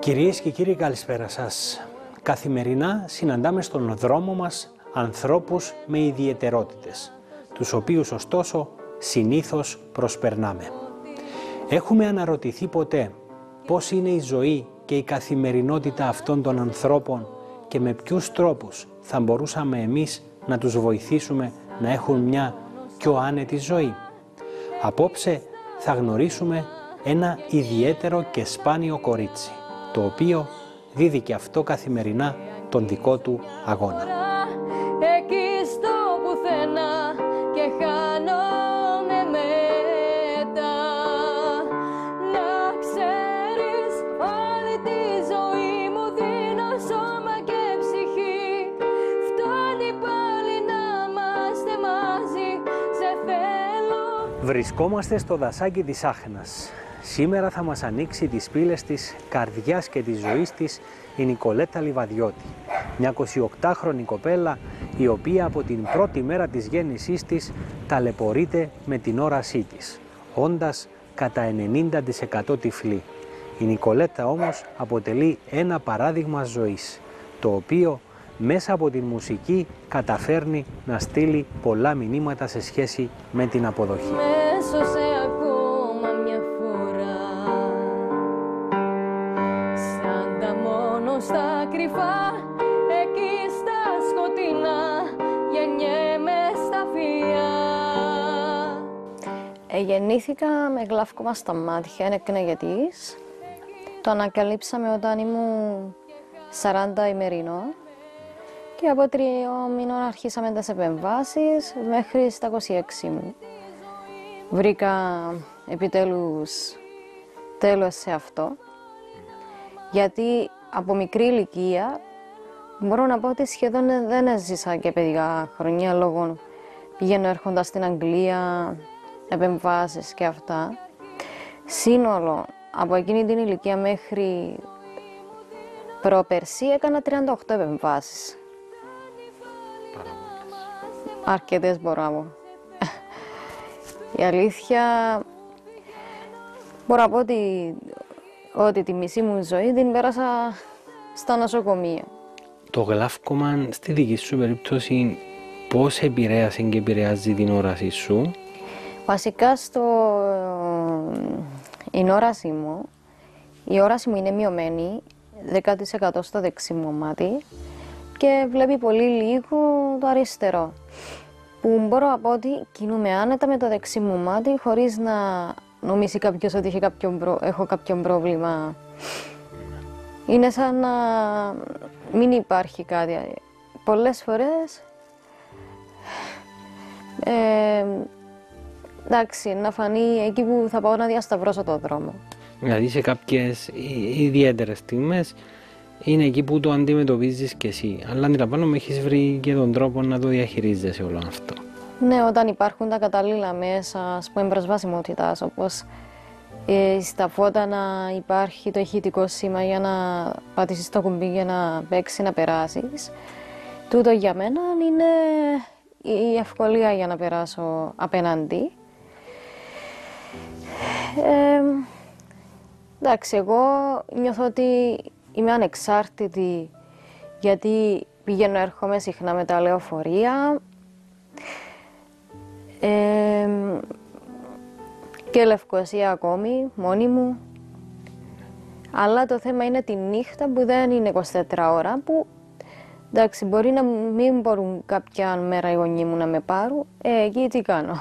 Κυρίες και κύριοι, καλησπέρα σας. Καθημερινά συναντάμε στον δρόμο μας ανθρώπους με ιδιαιτερότητες, τους οποίους ωστόσο συνήθως προσπερνάμε. Έχουμε αναρωτηθεί ποτέ πώς είναι η ζωή και η καθημερινότητα αυτών των ανθρώπων και με ποιους τρόπους θα μπορούσαμε εμείς να τους βοηθήσουμε να έχουν μια πιο άνετη ζωή? Απόψε θα γνωρίσουμε ένα ιδιαίτερο και σπάνιο κορίτσι, το οποίο δίδει και αυτό καθημερινά τον δικό του αγώνα. Εκεί στο πουθενά και χάνομαι μετά. Να ξέρεις, όλη τη ζωή μου δίνω σώμα και ψυχή. Φτάνει πάλι να είμαστε μαζί, σε θέλω. Βρισκόμαστε στο δασάκι της Άχνας. Σήμερα θα μας ανοίξει τις πύλες της καρδιάς και της ζωής της η Νικολέτα Λιβαδιώτη, μια 28χρονη κοπέλα η οποία από την πρώτη μέρα της γέννησής της ταλαιπωρείται με την όρασή της, όντας κατά 90% τυφλή. Η Νικολέτα όμως αποτελεί ένα παράδειγμα ζωής, το οποίο μέσα από την μουσική καταφέρνει να στείλει πολλά μηνύματα σε σχέση με την αποδοχή. Στα κρυφά, εκεί στα σκοτεινά, γεννιέμαι στα φύλλα. Γεννήθηκα με γλαύκωμα στα μάτια, είναι εκνεγετής. Το ανακαλύψαμε όταν ήμουν 40 ημερινό και από 3 μήνων αρχίσαμε τις επεμβάσεις μέχρι στα 26 μου. Βρήκα επιτέλους τέλος σε αυτό, γιατί από μικρή ηλικία μπορώ να πω ότι σχεδόν δεν έζησα και παιδικά χρονιά λόγω πηγαίνω έρχοντας στην Αγγλία, επεμβάσεις και αυτά. Σύνολο από εκείνη την ηλικία μέχρι προπερσί έκανα 38 επεμβάσεις. Αρκετές μπορώ να πω. Η αλήθεια μπορώ να πω ότι τη μισή μου ζωή την πέρασα στα νοσοκομεία. Το γλαύκωμα στη δική σου περίπτωση πώς επηρέασε και επηρεάζει την όρασή σου? Βασικά η όρασή μου είναι μειωμένη 10% στο δεξί μου μάτι και βλέπει πολύ λίγο το αριστερό. Που μπορώ να πω ότι κινούμαι άνετα με το δεξί μου μάτι χωρίς να νομίζει κάποιος ότι έχω κάποιο πρόβλημα. Είναι σαν να μην υπάρχει κάτι. Πολλές φορές, εντάξει, να φανεί εκεί που θα πάω να διασταυρώσω το δρόμο. Δηλαδή σε κάποιες ιδιαίτερες στιγμές είναι εκεί που το αντιμετωπίζεις και εσύ. Αλλά αντιλαμβάνομαι έχεις βρει και τον τρόπο να το διαχειρίζεσαι όλο αυτό. Ναι, όταν υπάρχουν τα κατάλληλα μέσα, ας πούμε, προσβασιμότητας, όπως στα φώτα να υπάρχει το ηχητικό σήμα για να πατήσεις το κουμπί για να παίξει, να περάσεις. Τούτο για μένα είναι η ευκολία για να περάσω απέναντι. Εντάξει, εγώ νιώθω ότι είμαι ανεξάρτητη γιατί πηγαίνω έρχομαι συχνά με τα λεωφορεία. Και Λευκοσία ακόμη, μόνη μου. Αλλά το θέμα είναι τη νύχτα που δεν είναι 24 ώρα, που εντάξει, μπορεί να μην μπορούν κάποια μέρα οι γονείς μου να με πάρουν, εκεί τι κάνω.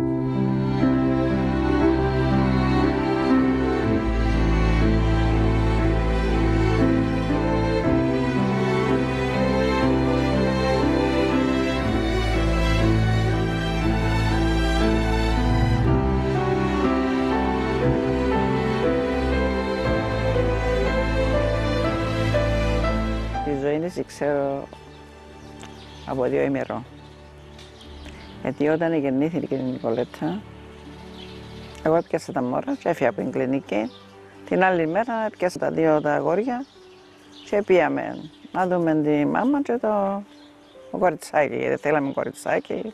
Ξέρω από 2 ημερών. Γιατί όταν γεννήθηκε η Νικολέτα, εγώ έπιασα τα μόρα και έφυγα από την κλινική. Την άλλη μέρα έπιασα τα 2 τα αγόρια και πήγαμε να δούμε τη μάμα και το κοριτσάκι, γιατί θέλαμε κοριτσάκι.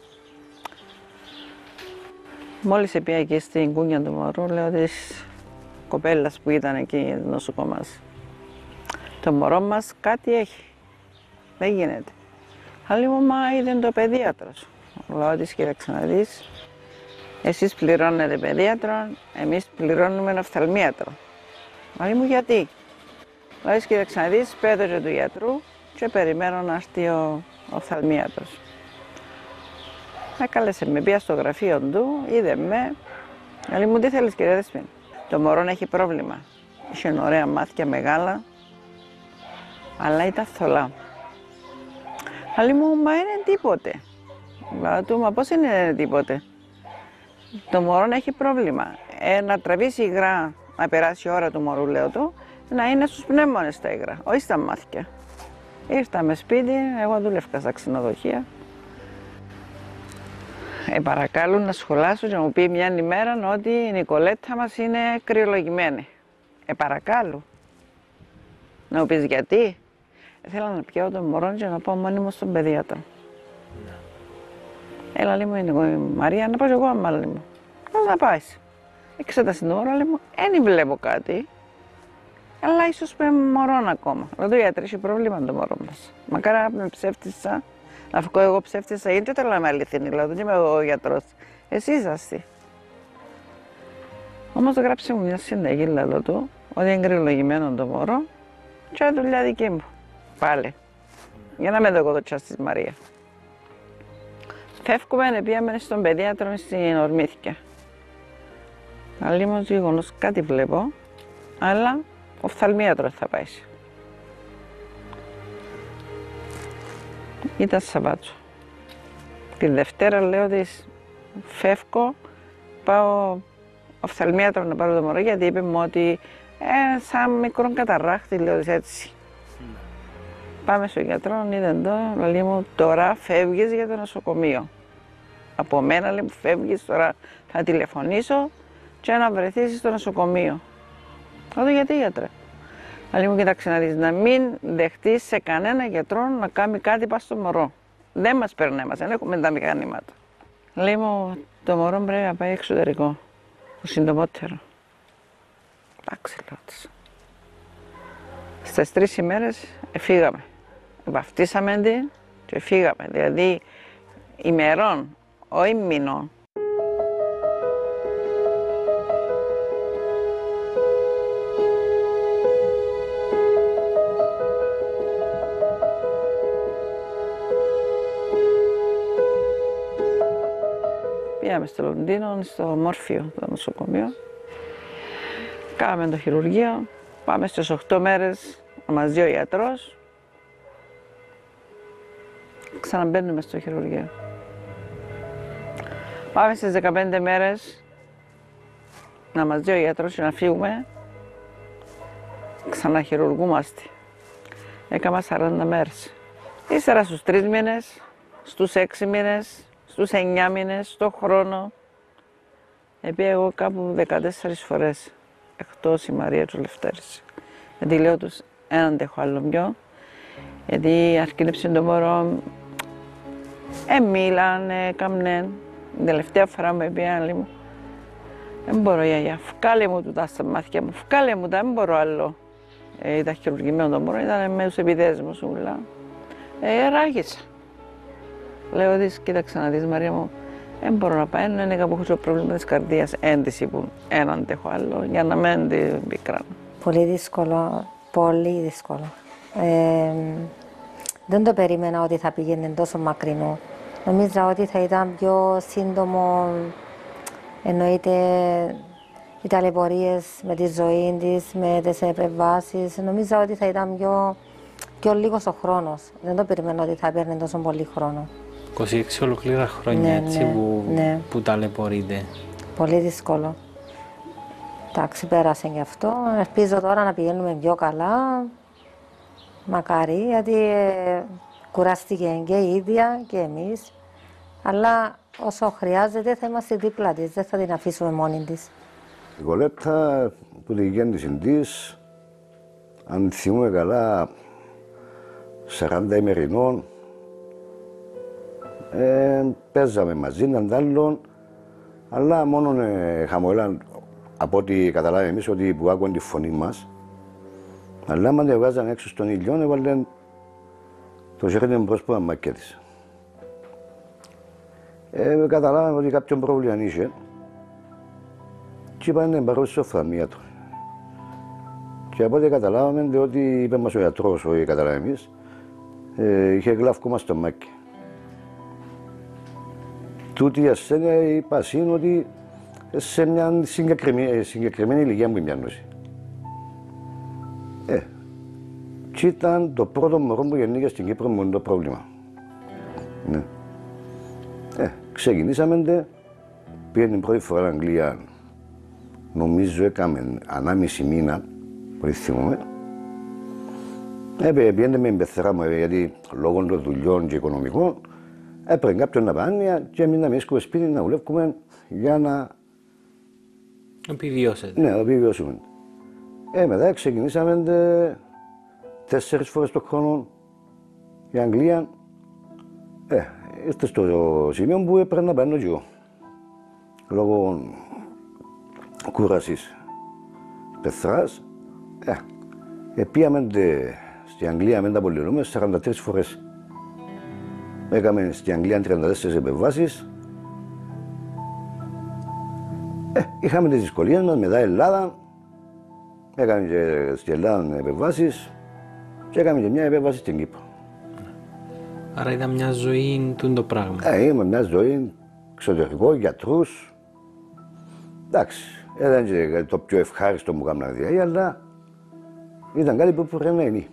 Μόλις πήγα εκεί στην κούνια του μωρού, λέω της κοπέλας που ήταν εκεί νοσοκόμας, Το μωρό μας κάτι έχει. Δεν γίνεται. Άλλη μου, μα είδε το παιδίατρος. Λέω της, κοίταξε να δεις, εσείς πληρώνετε παιδίατρο, εμείς πληρώνουμε οφθαλμίατρο. Άλλη μου, γιατί? Λέω της, κοίταξε να δεις, πέτωσε του γιατρού και περιμένω να έρθει ο οφθαλμίατρος. Με κάλεσε, με πήγα στο γραφείο του, είδε με. Άλλη μου, τι θέλεις κυρία Δεσπίνα? Το μωρό έχει πρόβλημα. Είχε ωραία μάτια μεγάλα, αλλά ήταν θολά. Άλλη μου, μα είναι τίποτε. Λέω του, μα πώς είναι τίποτε? Το μωρό έχει πρόβλημα. Να τραβήσει υγρά, να περάσει η ώρα του μωρού, λέω του, να είναι στους πνεύμονες τα υγρά, όχι στα μάτια. Ήρθαμε σπίτι, εγώ δούλευκα στα ξενοδοχεία. Παρακαλούν να σχολάσω και να μου πει μια ημέρα ότι η Νικολέτα μας είναι κρυολογημένη. Παρακαλώ. Να μου πεις γιατί? Θέλω να πιάω τον μωρό και να πάω μόνη μου στον παιδίατρο. Έλα, λέει μου, είναι η Μαρία, να πάω εγώ άμα, λέει μου. Πώς να πάεις? Εξέτασε το μωρό, λέει μου, δεν βλέπω κάτι. Αλλά ίσως με μωρό ακόμα. Ρωτώ, γιατρέ, έχει πρόβλημα το μωρό μας. Μακάρα με ψεύτισα. Να βγω εγώ ψεύτισα, γιατί δεν θέλω να είμαι αληθινή, λέω, δεν είμαι ο γιατρός. Εσύ είσαστε. Όμως γράψε μου μια συνταγή, λέω του, ότι είναι κρυολογημένο το μωρό και δουλειά δική μου. Πάλι. Για να με δω εγώ το τσάς της Μαρία. Φεύγουμε, πήγαμε στον παιδίατρο στην Ορμήθηκια. Αλλήμως γεγονός κάτι βλέπω, αλλά οφθαλμίατρο θα πάει. Ήταν Σαββάτσο. Τη Δευτέρα λέω της φεύγω, πάω οφθαλμίατρο να πάρω το μωρό, γιατί είπε μου ότι σαν μικρό καταράχτη, λέω της έτσι. Πάμε στον γιατρό, είδε το, λέει μου, τώρα φεύγεις για το νοσοκομείο. Από μένα, λέει μου, φεύγεις, τώρα θα τηλεφωνήσω και να βρεθείς στο νοσοκομείο. Λέω, γιατί γιατρέ? Λέει μου, κοίταξε να δεις, να μην δεχτείς σε κανένα γιατρό να κάνει κάτι πας στο μωρό. Δεν μας περνάει εμάς, δεν έχουμε τα μηχανήματα. Λέει μου, το μωρό πρέπει να πάει εξωτερικό, το συντομότερο. Εντάξει, λέω της. Στις 3 ημέρες φύγαμε. Βαφτίσαμε την και φύγαμε, δηλαδή ημερών, όχι μηνών. Πήγαμε στο Λονδίνο, στο Μόρφιο, το νοσοκομείο. Κάναμε το χειρουργείο, πάμε στις 8 μέρες να μας δει ο γιατρός. Ξαναμπαίνουμε στο χειρουργείο. Πάμε στις 15 μέρες να μας δει ο γιατρός και να φύγουμε. Ξαναχειρουργούμαστε. Έκανα 40 μέρες. Ύστερα στους 3 μήνες, στους 6 μήνες, στους 9 μήνες, στον χρόνο. Πήγα εγώ κάπου 14 φορές, εκτός η Μαρία του Λευτέρης. Γιατί λέω τους, δεν αντέχω άλλο πιο, γιατί αρκίνεψε το μωρό, μίλαν, έκαμνε. Την τελευταία φορά μου πήγα, λέει μου, δεν μπορώ γιαγιά, βγάλε μου τούτα στα μάτια μου, βγάλε μου τα, δεν μπορώ άλλο. Ήταν χειρουργημένο το μωρό, ήταν με τους επιδέσμους ούλα. Ράγισα. Λέω της, κοίταξε να δεις Μαρία μου, δεν μπορώ να πάω, είναι κάπου έχω πρόβλημα της καρδίας, έντυση που δεν αντέχω άλλο, για να μην την πικράνω. Πολύ δύσκολο, πολύ δύσκολο. Δεν το περίμενα ότι θα πήγαινε τόσο μακρινό. Νομίζα ότι θα ήταν πιο σύντομο, εννοείται οι ταλαιπωρίες με τη ζωή της, με τις επεμβάσεις. Νομίζα ότι θα ήταν πιο λίγος ο χρόνος. Δεν το περίμενα ότι θα παίρνει τόσο πολύ χρόνο. 26 ολοκλήρα χρόνια, Ναι, έτσι, ναι. που ταλαιπωρείτε. Πολύ δύσκολο. Εντάξει, πέρασε και αυτό. Ελπίζω τώρα να πηγαίνουμε πιο καλά. Μακάρι, γιατί κουράστηκε και η ίδια και εμείς. Αλλά όσο χρειάζεται θα είμαστε δίπλα της, δεν θα την αφήσουμε μόνη της. Η Νικολέτα, που τη γέννηση της, αν θυμούμε καλά, 40 ημερινών, παίζαμε μαζί, έναν άλλον, αλλά μόνο χαμογελάν, από ό,τι καταλάβαμε εμείς, ότι που άκουγαν τη φωνή μας, Αλλά άμα την βγάζαν έξω στον ήλιο, έβαλαν το χέρι μπρος που αμμάκια της. Καταλάβαμε ότι κάποιον πρόβλημα είχε και είπαν να πάρω στο οφθαλμίατρο. Και από ό,τι καταλάβαμε ότι είπε μας ο γιατρός, όχι καταλάβαμε εμείς, είχε γλαύκωμα στο μάκι. Τούτη η ασθένεια είπα είναι ότι σε μια συγκεκριμένη ηλικία μου μοιάνωση. Και ήταν το πρώτο μωρό που γεννήκε στην Κύπρο μου το πρόβλημα. Ναι. Ξεκινήσαμε, πήγε την πρώτη φορά στην Αγγλία, νομίζω έκαμε 1,5 μήνα, που θυμούμαι. Πήγαινε με την πεθερά μου, γιατί λόγω των δουλειών και οικονομικών, έπρεπε κάποιον να πάνε και εμείς να μείνουμε σπίτι να δουλεύουμε για να επιβιώσετε. Ναι, να επιβιώσουμε. Μετά ξεκινήσαμε 4 φορές το χρόνο η Αγγλία. Ήρθε στο σημείο που έπρεπε να παίρνω και εγώ. Λόγω κούρασης πεθράς. Πήγαμε στην Αγγλία με τα πολυλούμε 43 φορές. Έκαμε στην Αγγλία 34 επεμβάσεις. Είχαμε τις δυσκολίες μας μετά Ελλάδα. Έκαμε και στην Ελλάδα επεμβάσεις και έκαμε και μια επέμβαση στην Κύπρο. Άρα ήταν μια ζωή το πράγμα. Είμαι μια ζωή, εξωτερικό, γιατρούς. Εντάξει, ήταν και το πιο ευχάριστο που έκανα δηλαδή, αλλά ήταν κάτι που πρέπει να είναι.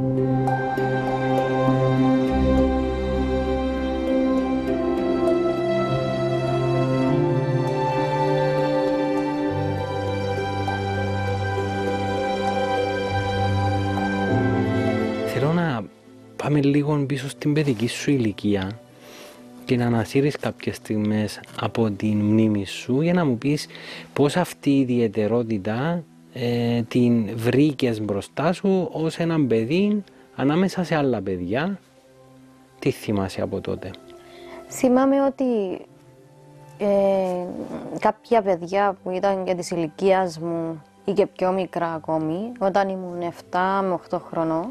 Θέλω να πάμε λίγο πίσω στην παιδική σου ηλικία και να ανασύρεις κάποιες στιγμές από την μνήμη σου για να μου πεις πώς αυτή η ιδιαιτερότητα την βρήκες μπροστά σου ως έναν παιδί ανάμεσα σε άλλα παιδιά. Τι θυμάσαι από τότε? Θυμάμαι ότι κάποια παιδιά που ήταν και της ηλικίας μου ή και πιο μικρά ακόμη, όταν ήμουν 7 με 8 χρονών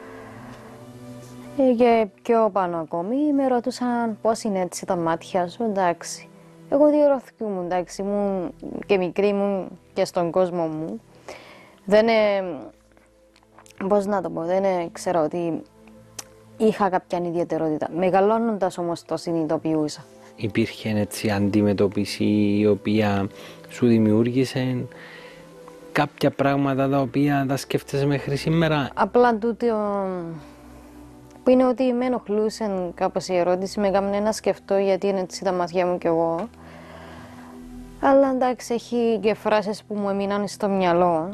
και πιο πάνω ακόμη, με ρωτούσαν πώς είναι έτσι τα μάτια σου, εντάξει. Εγώ διερωθήκαμε, εντάξει, ήμουν και μικρή μου και στον κόσμο μου. Δεν πώς να το πω, δεν ξέρω ότι είχα κάποια ιδιαιτερότητα. Μεγαλώνοντας όμως το συνειδητοποιούσα. Υπήρχε έτσι αντιμετώπιση η οποία σου δημιούργησε κάποια πράγματα τα οποία τα σκέφτεσαι μέχρι σήμερα? Απλά τούτο που είναι ότι με ενοχλούσε κάπως η ερώτηση, με έκανε να σκεφτώ γιατί είναι έτσι τα μάτια μου κι εγώ. Αλλά εντάξει, έχει και φράσεις που μου έμειναν στο μυαλό.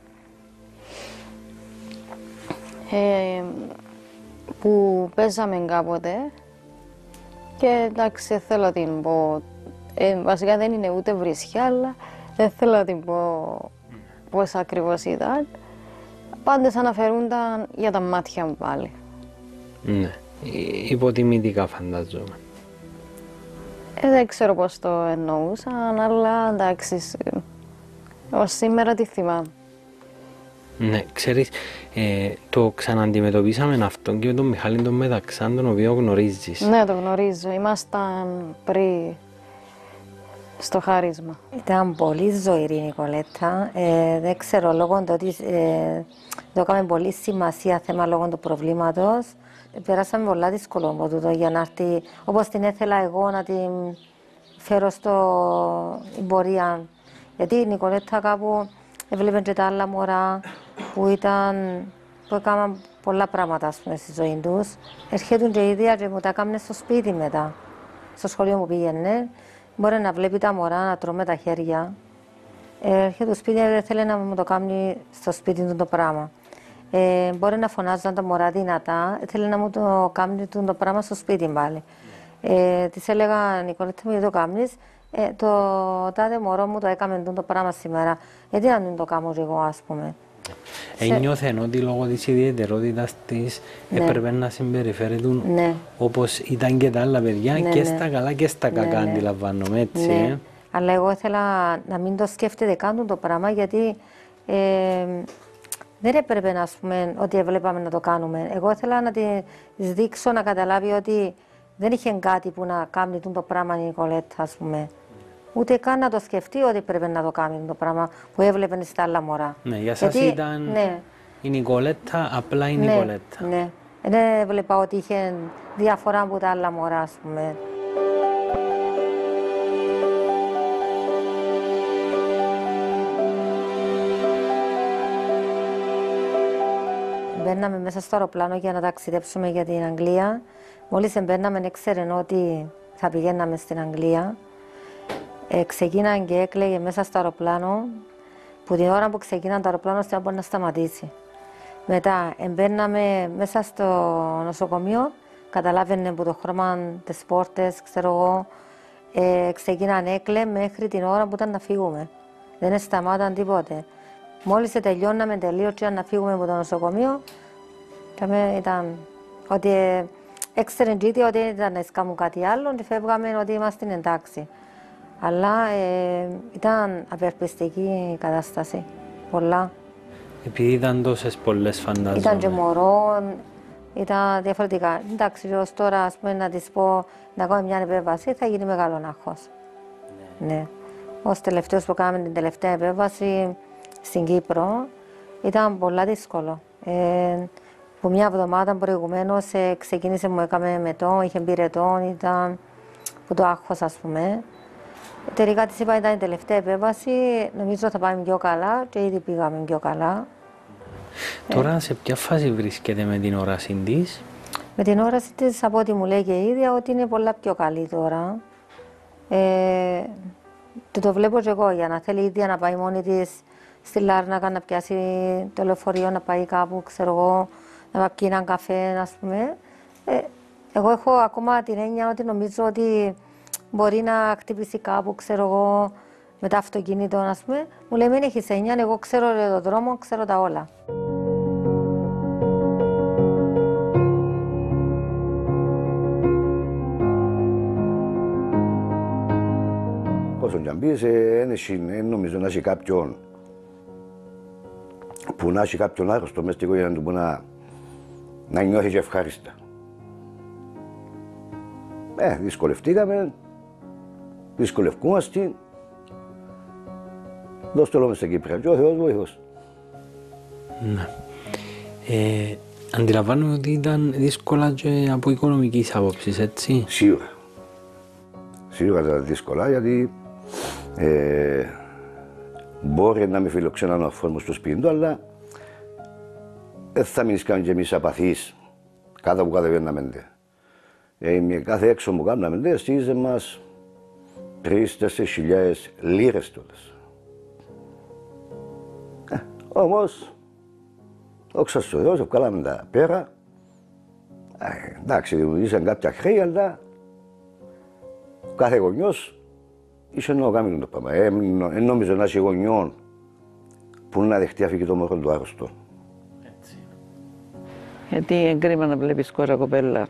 Που παίζαμε κάποτε και εντάξει, θέλω να την πω. Βασικά δεν είναι ούτε βρισιά, αλλά δεν θέλω να την πω πώς ακριβώς ήταν. Πάντες αναφερούνταν για τα μάτια μου πάλι. Ναι, υποτιμητικά φαντάζομαι. Δεν ξέρω πώς το εννοούσαν, αλλά εντάξει, ως σήμερα τι θυμάμαι. Ναι, ξέρεις, το ξαναντιμετωπίσαμε αυτό και με τον Μιχάλη τον Μεταξάν, τον οποίο γνωρίζεις. Ναι, το γνωρίζω. Ήμασταν πριν στο χάρισμα. Ήταν πολύ ζωηρή η Νικολέτα. Δεν ξέρω, λόγω του ότι το έκαμε πολύ σημασία θέμα λόγω του προβλήματος. Περάσαμε πολλά δύσκολο από τούτο για να έρθει, όπως την ήθελα εγώ να την φέρω στην πορεία. Γιατί η Νικολέτα κάπου έβλεπε και τα άλλα μωρά που έκαναν πολλά πράγματα στη ζωή τους. Έρχεται και η ίδια και μου τα έκαμε στο σπίτι μετά. Στο σχολείο μου πήγαινε, μπορεί να βλέπει τα μωρά να τρώμε τα χέρια. Έρχεται το σπίτι και θέλει να μου το κάνει στο σπίτι του το πράγμα. Μπορεί να φωνάζαν τα μωρά δυνατά, θέλει να μου το κάνει το πράγμα στο σπίτι πάλι. Της έλεγα, Νικολέτα μου, γιατί το κάνεις? Το τάδε μωρό μου το έκαμε το πράγμα σήμερα. Γιατί να μην το κάνω εγώ, ας πούμε. Ένιωθεν ότι λόγω της ιδιαιτερότητας της έπρεπε να συμπεριφέρεται όπως ήταν και τα άλλα παιδιά και στα καλά και στα κακά, αντιλαμβάνομαι έτσι. Ναι. Αλλά εγώ ήθελα να μην το σκέφτεται καν το πράγμα, γιατί δεν έπρεπε να πούμε ότι έβλεπαμε να το κάνουμε. Εγώ ήθελα να τη δείξω να καταλάβει ότι δεν είχε κάτι που να κάνει το πράγμα η Νικολέτα, ας πούμε. Ούτε καν να το σκεφτεί ότι πρέπει να το κάνει το πράγμα που έβλεπε στα άλλα μωρά. Ναι, για σας ήταν η Νικολέτα, απλά η Νικολέτα. Ναι, δεν έβλεπα ότι είχε διαφορά από τα άλλα μωρά, ας πούμε. Μπαίναμε μέσα στο αεροπλάνο για να ταξιδέψουμε για την Αγγλία. Μόλις μπαίναμε, ήξερε ότι θα πηγαίναμε στην Αγγλία. Ξεκίνανε και έκλαιγε μέσα στο αεροπλάνο, που την ώρα που ξεκίνανε το αεροπλάνο στην μπορεί να σταματήσει. Μετά μπαίναμε μέσα στο νοσοκομείο, καταλάβαινε από το χρώμα τις πόρτες, ξέρω εγώ, ξεκίνανε έκλαιγε μέχρι την ώρα που ήταν να φύγουμε. Δεν σταμάταν τίποτε. Μόλις τελειώναμε τελείως και να φύγουμε από το νοσοκομείο, ήταν ότι έξερε ότι δεν ήταν να σκάμουν κάτι άλλο και φεύγαμε ότι είμαστε εντάξει. Αλλά ήταν απελπιστική η κατάσταση, πολλά. Επειδή ήταν τόσες πολλές φαντάζομαι. Ήταν και μωρό, ήταν διαφορετικά. Εντάξει, ως τώρα ας πούμε, να της πω να κάνω μια επέμβαση θα γίνει μεγάλο άγχος. Ναι. Ως τελευταίος που κάναμε την τελευταία επέμβαση στην Κύπρο ήταν πολλά δύσκολο. Που μια εβδομάδα προηγουμένως ξεκίνησε μου έκαμε μετό, είχε πυρετό, ήταν που το άγχος ας πούμε. Τελικά της είπα ήταν η τελευταία επέμβαση, νομίζω θα πάμε πιο καλά και ήδη πήγαμε πιο καλά. Τώρα σε ποια φάση βρίσκεται με την όραση της? Με την όραση της, από ό,τι μου λέει και η ίδια, ότι είναι πολλά πιο καλή τώρα. Το βλέπω και εγώ, για να θέλει η ίδια να πάει μόνη της στη Λάρνακα, να πιάσει το λεωφορείο, να πάει κάπου, ξέρω εγώ, να πιει έναν καφέ, ας πούμε. Εγώ έχω ακόμα την έννοια ότι νομίζω ότι μπορεί να χτυπήσει κάπου, ξέρω εγώ, με το αυτοκίνητο, ας πούμε. Μου λέει, μην έχεις έννοια, εγώ ξέρω το δρόμο, ξέρω τα όλα. Όσο κι αν πεις, δεν νομίζω να έχει κάποιον που να έχει κάποιον άρρωστο μες στην οικογένεια του που να νιώθει και ευχάριστα. Δυσκολευτήκαμε, δυσκολευκούμαστε. Δώσ' το λόγο στην Κύπρο και ο Θεός βοηθός. Ναι. Αντιλαμβάνομαι ότι ήταν δύσκολα και από οικονομικής άποψης, έτσι. Σίγουρα. Σίγουρα ήταν δύσκολα γιατί μπορεί να με φιλοξενάνε ο φόρμος στο σπίτι του, αλλά δεν θα μείνεις καν και εμείς απαθείς κάτω που κατεβαίναμε. Με κάθε έξω που κάναμε, στήριζε μας 3-4 λίρες τόλες. Όμως, όξα στο Θεός, βγάλαμε τα πέρα. Εντάξει, δημιουργήσαν κάποια χρέη, αλλά ο κάθε γονιός είχε να κάνει το πράγμα. Εν νόμιζε να έχει γονιών που να δεχτεί αφήκει το μωρό του άρρωστο. Γιατί εγκρίμα να βλέπεις κόρα κοπέλα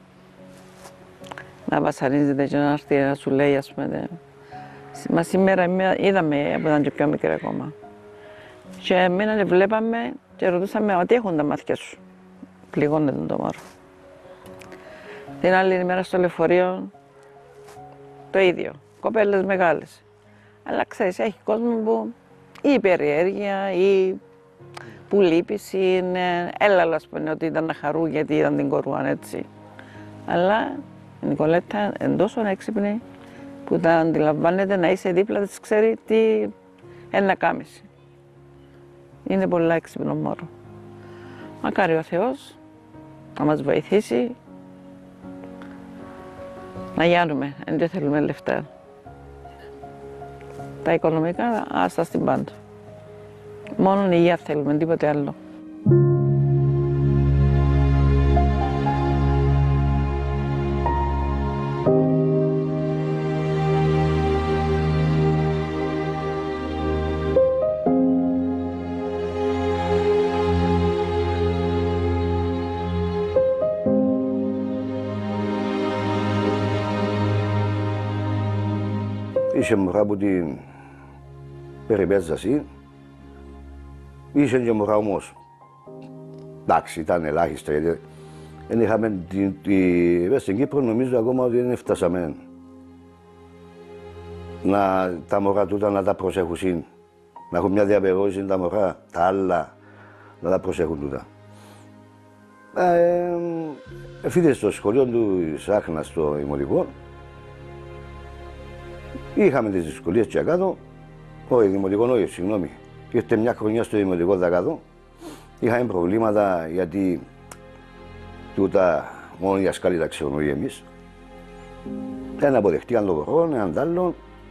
να βασανίζεται και να έρθει να σου λέει, ας πούμε. Μα σήμερα είδαμε που ήταν και πιο μικρή ακόμα. Και μείνανε, βλέπαμε και ρωτούσαμε ότι έχουν τα μάτια σου. Πληγώνεται το μωρό. Την άλλη ημέρα στο λεωφορείο το ίδιο. Κοπέλες μεγάλες. Αλλά ξέρεις, έχει κόσμο που ή περιέργεια ή που λύπης είναι έλαλο, ας πούμε, ότι ήταν να χαρούν γιατί ήταν την κορούαν έτσι. Αλλά η Νικολέτα είναι τόσο έξυπνη που τα αντιλαμβάνεται να είσαι δίπλα της, ξέρει τι να κάνεις. Είναι πολλά έξυπνο μωρό. Μακάρι ο Θεός να μας βοηθήσει να γιάνουμε, δεν θέλουμε λεφτά. Τα οικονομικά, άστα στην πάντα. Μόνο η υγεία θέλουμε, τίποτε άλλο. Είχε μωρά από την περιπέτζαση, είχε και μωρά όμως εντάξει, ήταν ελάχιστα, γιατί δεν είχαμε στην Κύπρο, νομίζω ακόμα ότι δεν φτάσαμε τα μωρά τούτα να τα προσέχουν, να έχουν μια διαπαιδώση τα μωρά, τα άλλα να τα προσέχουν τούτα. Φύγε στο σχολείο του Σάχνα στο Δημοτικό. Είχαμε τις δυσκολίες και κάτω. Όχι, Δημοτικό, όχι, συγγνώμη. Ήρθε μια χρονιά στο Δημοτικό δακάτω. Είχαμε προβλήματα γιατί τούτα μόνο για σκάλι τα ξέρουμε εμείς. Δεν αποδεχτήκαν το κορό, έναν τ' άλλο.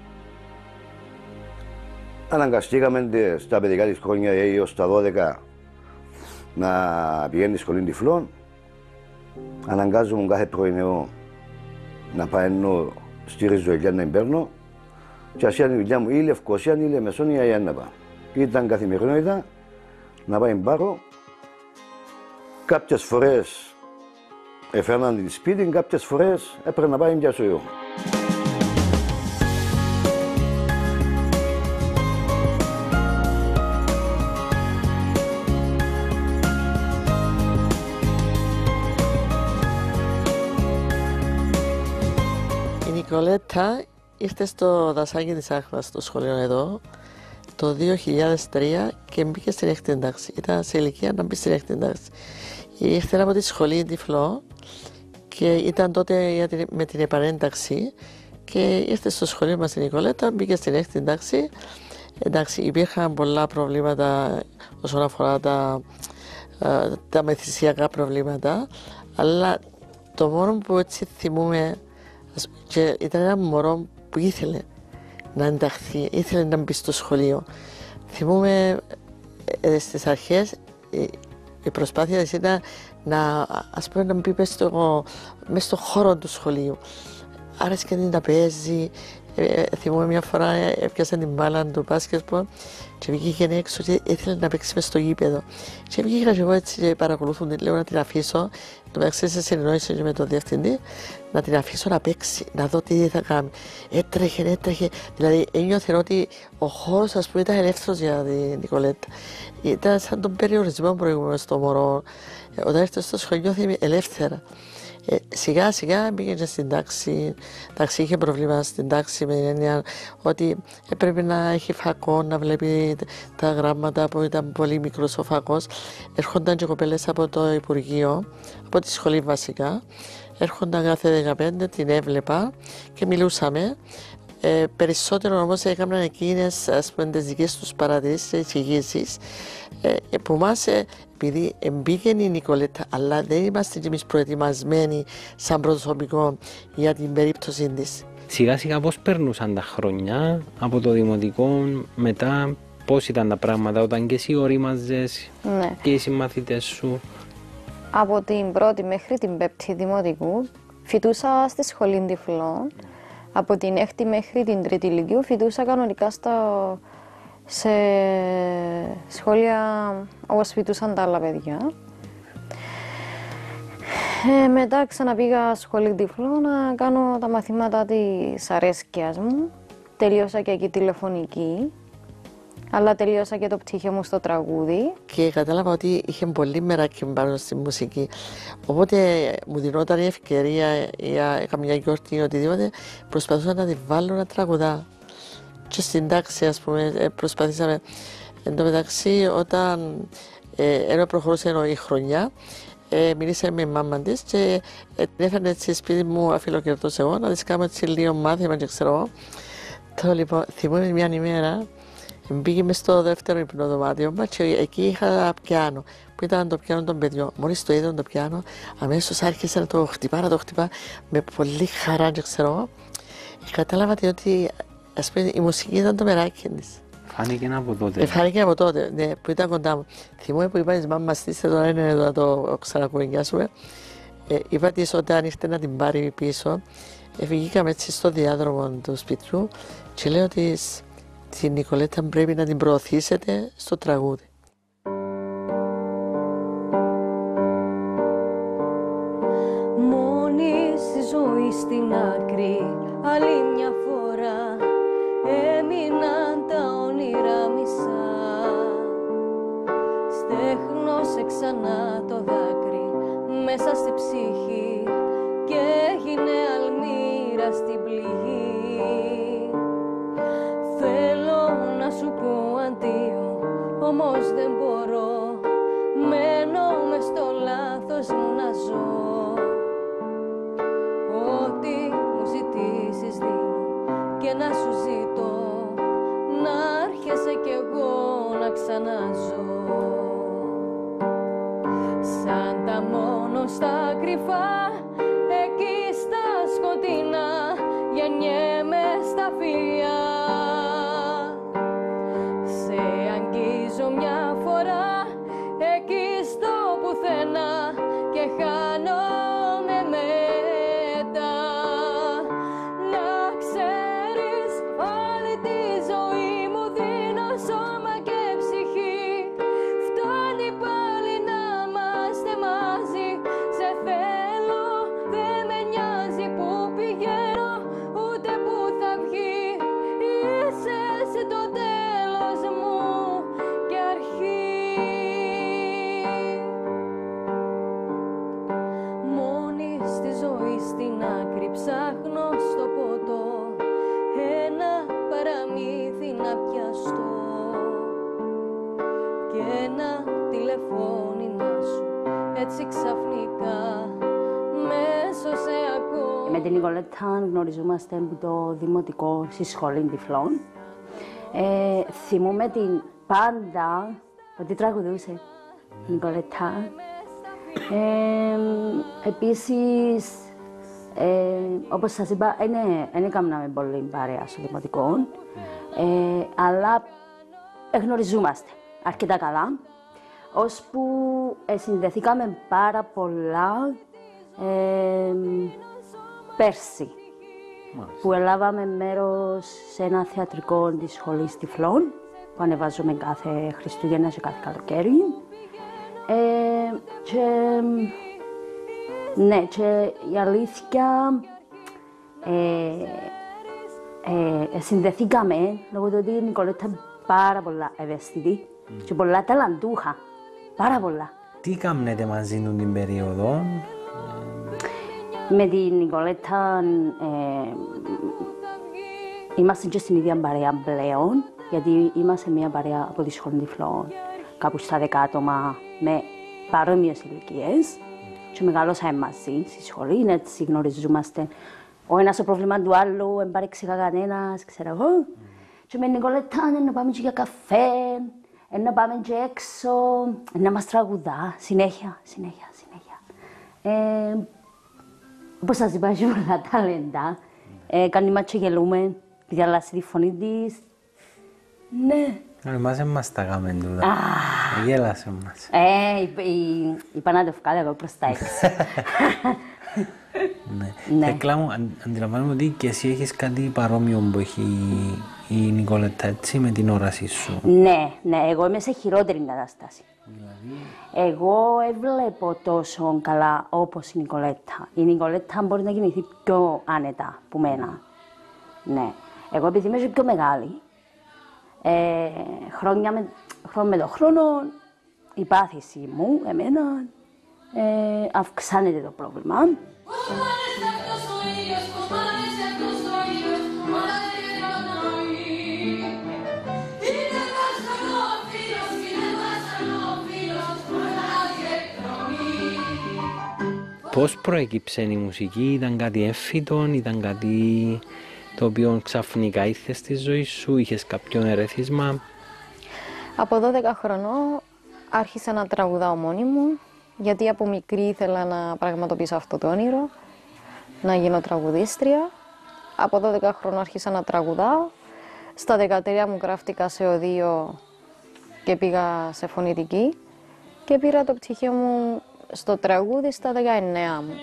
Αναγκαστήκαμε στα παιδικά της χρόνια έως τα 12 να πηγαίνει σχολή τυφλών. Αναγκάζομαι κάθε πρωινό να πάω στη Ριζοηλιά να παίρνω και ας είναι η δουλειά μου ή Λευκοσία ή Λεμεσόνια ή Άνναπα. Ήταν καθημερινότητα να πάει πάρω. Κάποιες φορές έφερναν τη σπίτι, κάποιες φορές έπρεπε να πάει για σωιό. Η Νικολέτα ήρθε στο δασάκι της Άχνας, στο σχολείο εδώ, το 2003 και μπήκε στην έκτη ένταξη. Ήταν σε ηλικία να μπει στην έκτη ένταξη. Ήρθε από τη σχολή τυφλό και ήταν τότε με την επανένταξη και ήρθε στο σχολείο μας η Νικολέτα, μπήκε στην έκτη ένταξη. Εντάξει, υπήρχαν πολλά προβλήματα όσον αφορά τα μεθυσιακά προβλήματα, αλλά το μόνο που έτσι θυμούμε και ήταν ένα μωρό που ήθελε να ενταχθεί, ήθελε να μπει στο σχολείο. Θυμούμε στις αρχές η προσπάθεια της ήταν να μπει μες στο χώρο του σχολείου. Άρεσε να παίζει. Θυμούμε μια φορά έπιασε την μπάλα του μπάσκετμπολ και βγήκε έξω και ήθελε να παίξει μες στο γήπεδο. Και βγήκα και εγώ έτσι και παρακολουθούν, λέω να την αφήσω. Το μεταξύ σε συνεννόησε και με τον διευθυντή, να την αφήσω να παίξει, να δω τι θα κάνει. Έτρεχε. Δηλαδή ένιωθε ότι ο χώρος ας πούμε ήταν ελεύθερος για την Νικολέτα. Ήταν σαν τον περιορισμό προηγούμενο στο μωρό. Όταν ήρθε στο σχολείο νιώθει ελεύθερα. Σιγά σιγά πήγαινε στην τάξη. Εντάξει, είχε προβλήματα στην τάξη με την έννοια ότι έπρεπε να έχει φακό, να βλέπει τα γράμματα που ήταν πολύ μικρός ο φακός. Έρχονταν και κοπέλες από το Υπουργείο, από τη σχολή βασικά. Έρχονταν κάθε 15, την έβλεπα και μιλούσαμε. Περισσότερο όμως έκαναν εκείνες τις δικές τους παρατηρήσεις και εξηγήσεις που μας, επειδή μπήκε η Νικολέτα, αλλά δεν είμαστε κι εμείς προετοιμασμένοι σαν προσωπικό για την περίπτωση της. Σιγά σιγά πώς περνούσαν τα χρόνια από το δημοτικό, μετά πώς ήταν τα πράγματα όταν και εσύ ορίμαζες, ναι, και οι συμμαθητές σου? Από την πρώτη μέχρι την πέμπτη δημοτικού φοιτούσα στη σχολή τυφλών. Από την έκτη μέχρι την τρίτη ηλικίου φοιτούσα κανονικά σε σχόλια όπως φοιτούσαν τα άλλα παιδιά. Μετά ξαναπήγα σχολή τυφλών να κάνω τα μαθήματα της αρέσκειας μου. Τελείωσα και εκεί τηλεφωνική, αλλά τελείωσα και το πτυχίο μου στο τραγούδι. Και κατάλαβα ότι είχε πολύ μεράκι πάνω στη μουσική. Οπότε μου δινόταν η ευκαιρία για καμιά γιορτή ή οτιδήποτε, προσπαθούσα να τη βάλω να τραγουδά. Και στην τάξη, ας πούμε, προσπαθήσαμε. Εν τω μεταξύ, όταν προχωρούσε η χρονιά, μίλησα με μάμα της και την έφερνε έτσι σπίτι μου αφιλοκερτός εγώ, να της κάνω έτσι λίγο μάθημα και ξέρω. Το λοιπόν, θυμούμαι μια ημέρα, μπήκε μες στο δεύτερο υπνοδωμάτιο μας και εκεί είχα πιάνο, που ήταν το πιάνο των παιδιών. Μόλις το είδαν το πιάνο, αμέσως άρχισε να το χτυπά, με πολύ χαρά και ξέρω. Κατάλαβα ότι ας πούμε, η μουσική ήταν το μεράκι της. Φάνηκε από τότε. Φάνηκε από τότε, ναι, που ήταν κοντά μου. Θυμούμαι που είπα της μάμας της, τώρα είναι εδώ να το ξανακουενιάσουμε. Είπα της όταν ήρθε να την πάρει πίσω, βγήκαμε έτσι στο διάδρομο του σπιτιού και λέω της, την Νικολέτα πρέπει να την προωθήσετε στο τραγούδι. Μόνη στη ζωή στην άκρη, άλλη μια φορά έμειναν τα όνειρα μισά. Στέχνωσε ξανά το δάκρυ μέσα στη ψυχή και έγινε αλμύρα στην πληγή. Θέλω να σου πω αντίο, όμως δεν μπορώ, μένω μες στο λάθος μου να ζω. Ό,τι μου ζητήσεις δίνω και να σου ζητώ, να έρχεσαι κι εγώ να ξαναζώ. Σαν τα μόνο στα κρυφά, εκεί στα σκοτεινά, γεννιέμαι στα φιλιά. Σε αγγίζω μια φορά, εκεί στο πουθενά, και χάνομαι μετά. Να ξέρεις, όλη τη ζωή μου δίνω σώμα και ψυχή. Φτάνει πάλι να είμαστε μαζί. Σε θέλω, δεν με νοιάζει που πηγαίνω, ούτε που θα βγει. Είσαι εσύ το τέλος μου και αρχή. Μόνη στη ζωή στην άκρη ψάχνω στο ποτό ένα παραμύθι να πιαστώ και ένα τηλεφώνι να σου έτσι ξαφνικά μέσω σε ακούω. Με την Νικολέτα γνωριζόμαστε από το δημοτικό στη σχολή τυφλών. Θυμούμαι την πάντα ότι τραγουδούσε η Νικολέτα. Επίσης, όπως σας είπα, δεν έκαναμε πολύ παρέα στο δημοτικό, αλλά γνωριζόμαστε αρκετά καλά, ώσπου συνδεθήκαμε πάρα πολλά πέρσι, που ελάβαμε μέρος σε ένα θεατρικό της σχολής τυφλών, που ανεβάζουμε κάθε Χριστούγεννα και κάθε καλοκαίρι. Ναι, και η αλήθεια, συνδεθήκαμε λόγω του ότι η Νικολέτα είναι πάρα πολλά ευαίσθητη και πολλά ταλαντούχα, πάρα πολλά. Τι κάνετε μαζί του την περίοδο? Με την Νικολέτα είμαστε και στην ίδια παρέα πλέον, γιατί είμαστε μια παρέα από τη σχολή τυφλών, κάπου στα 10 άτομα με παρόμοιες ηλικίες. Και μεγαλώσαμε μαζί στη σχολή, έτσι γνωριζόμαστε. Ο ένας το πρόβλημα του άλλου, δεν παρεξηγά κανένας, ξέρω εγώ. Και με την Νικολέτα να πάμε και για καφέ, να πάμε και έξω, να μας τραγουδά, συνέχεια. Όπως σας είπα, έχει πολλά ταλέντα. Κάνει μας και γελούμε, διαλάσει τη φωνή της. Ναι. Εμάς δεν μας τα κάνουμε τούτα. Γέλασε μας. Είπα να το βγάλω εγώ προς τα έξω. Ναι. Εκλά μου, αντιλαμβάνομαι ότι και εσύ έχεις κάτι παρόμοιο που έχει η Νικολέτα, έτσι, με την όρασή σου. Ναι, εγώ είμαι σε χειρότερη κατάσταση. Εγώ έβλεπω τόσο καλά όπως η Νικολέτα. Η Νικολέτα μπορεί να κινηθεί πιο άνετα από μένα. Ναι. Εγώ επειδή είμαι πιο μεγάλη, χρόνια με το χρόνο, η πάθηση μου, εμένα, αυξάνεται το πρόβλημα. Πώς προέκυψε η μουσική, ήταν κάτι έμφυτο, ήταν κάτι το οποίο ξαφνικά ήρθε στη ζωή σου, είχες κάποιον ερεθίσμα? Από 12 χρονών άρχισα να τραγουδάω μόνη μου, γιατί από μικρή ήθελα να πραγματοποιήσω αυτό το όνειρο, να γίνω τραγουδίστρια. Από 12 χρονών άρχισα να τραγουδάω. Στα 13 μου γράφτηκα σε οδείο και πήγα σε φωνητική και πήρα το πτυχίο μου στο τραγούδι στα 19 μου.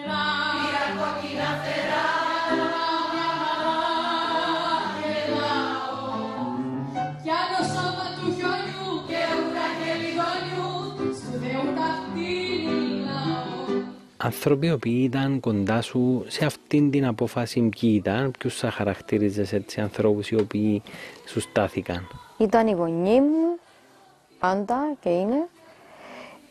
Άνθρωποι οι οποίοι ήταν κοντά σου σε αυτήν την απόφαση, ποιοι ήταν, ποιους θα χαρακτήριζες έτσι, ανθρώπους οι οποίοι σου στάθηκαν? Ήταν οι γονείς μου, πάντα και είναι.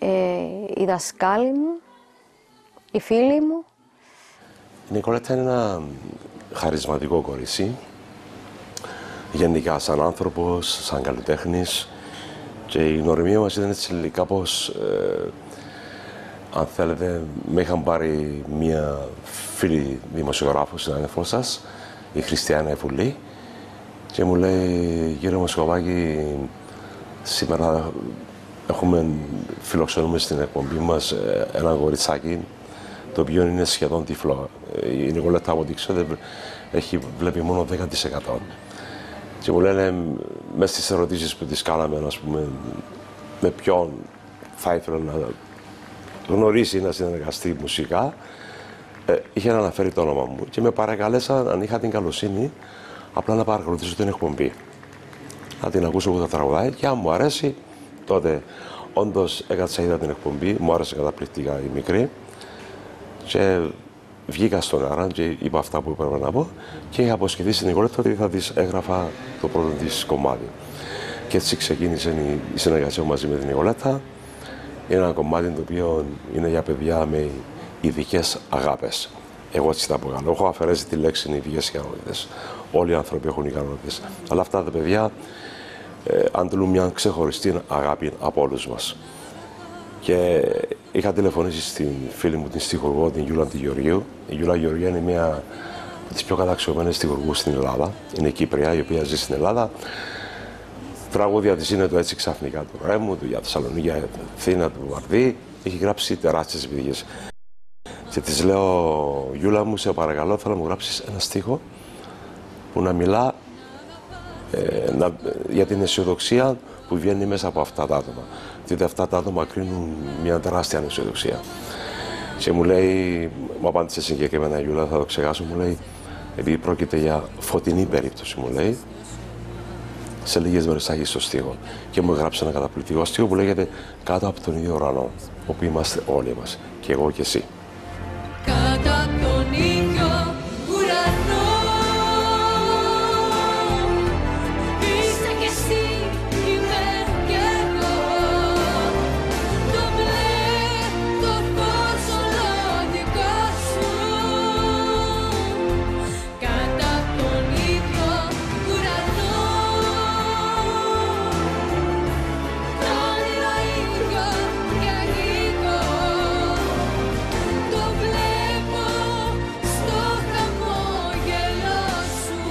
οι δασκάλοι μου, οι φίλοι μου. Η Νικολέτα είναι ένα χαρισματικό κορίτσι, γενικά σαν άνθρωπος, σαν καλλιτέχνης, και η γνωριμία μας ήταν έτσι κάπως, αν θέλετε, με είχαν πάρει μία φίλη δημοσιογράφος, συνάδελφός σας, η Χριστιανά Βουλή, και μου λέει, κύριε Μοσκοβάκη, σήμερα φιλοξενούμε στην εκπομπή μας ένα κοριτσάκι το οποίο είναι σχεδόν τυφλό. Η Νικολέτα, από ό,τι ξέρετε, βλέπει μόνο 10%. Και μου λένε, μέσα στις ερωτήσεις που τις κάναμε, ας πούμε, με ποιον θα ήθελα να γνωρίσει ή να συνεργαστεί μουσικά, είχε αναφέρει το όνομα μου και με παρακαλέσαν, αν είχα την καλοσύνη, απλά να παρακολουθήσω την εκπομπή. Να την ακούσω που τα τραγουδάει και αν μου αρέσει, τότε όντως έκατσα, είδα την εκπομπή, μου άρεσε καταπληκτικά η μικρή και βγήκα στον αέρα και είπα αυτά που έπρεπε να πω και είχα αποσχεθεί στην Νικολέτα ότι θα της έγραφα το πρώτο της κομμάτι. Και έτσι ξεκίνησε η συνεργασία μαζί με την Νικολέτα. Είναι ένα κομμάτι το οποίο είναι για παιδιά με ειδικές αγάπες. Εγώ έτσι τα αποκαλώ. Έχω αφαιρέσει τη λέξη ειδικές ικανότητες. Όλοι οι άνθρωποι έχουν ικανότητες. Αλλά αυτά τα παιδιά αντλούν μια ξεχωριστή αγάπη από όλους μας. Και είχα τηλεφωνήσει στην φίλη μου την στιχουργό, την Γιούλα τη Γεωργίου. Η Γιούλα Γεωργίου είναι μια από τις πιο καταξιωμένες στιχουργούς στην Ελλάδα. Είναι η Κύπρια, η οποία ζει στην Ελλάδα. Τραγούδια της είναι το Έτσι ξαφνικά του Ρέμου, του Για Θεσσαλονίκη, για Αθήνα, του Βαρδί. Έχει γράψει τεράστιες επιτυχίες. Και της λέω, Γιούλα μου, σε παρακαλώ, θέλω να μου γράψεις ένα στίχο που να μιλά για την αισιοδοξία που βγαίνει μέσα από αυτά τα άτομα. Διότι αυτά τα άτομα κρίνουν μια τεράστια αισιοδοξία. Και μου λέει, μου απάντησε συγκεκριμένα η Γιούλα, θα το ξεχάσω, μου λέει, επειδή πρόκειται για φωτεινή περίπτωση, μου λέει, σε λίγες μέρες θα έχεις το στίχο. Και μου έγραψε ένα καταπληκτικό στίχο που λέγεται Κάτω από τον ίδιο ουρανό, όπου είμαστε όλοι μας, και εγώ και εσύ. Κάτω από τον ίδιο ουρανό, είσαι κι εσύ, είμαι κι εγώ. Το μπλε, το φως όλο δικό σου. Κάτω από τον ίδιο ουρανό, το όνειρο ίδιο και αγγίγω. Το βλέπω στο χαμόγελο σου.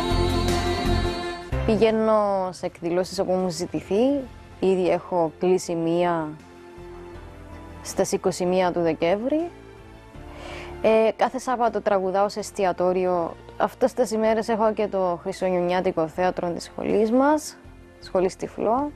Πηγαίνω σε εκδηλώσεις όπου μου ζητηθεί. Ήδη έχω κλείσει μία στις 21 του Δεκέμβρη. Κάθε Σάββατο τραγουδάω σε εστιατόριο. Αυτές τις ημέρες έχω και το Χριστουγεννιάτικο θέατρο της σχολής μας, σχολής Τυφλό.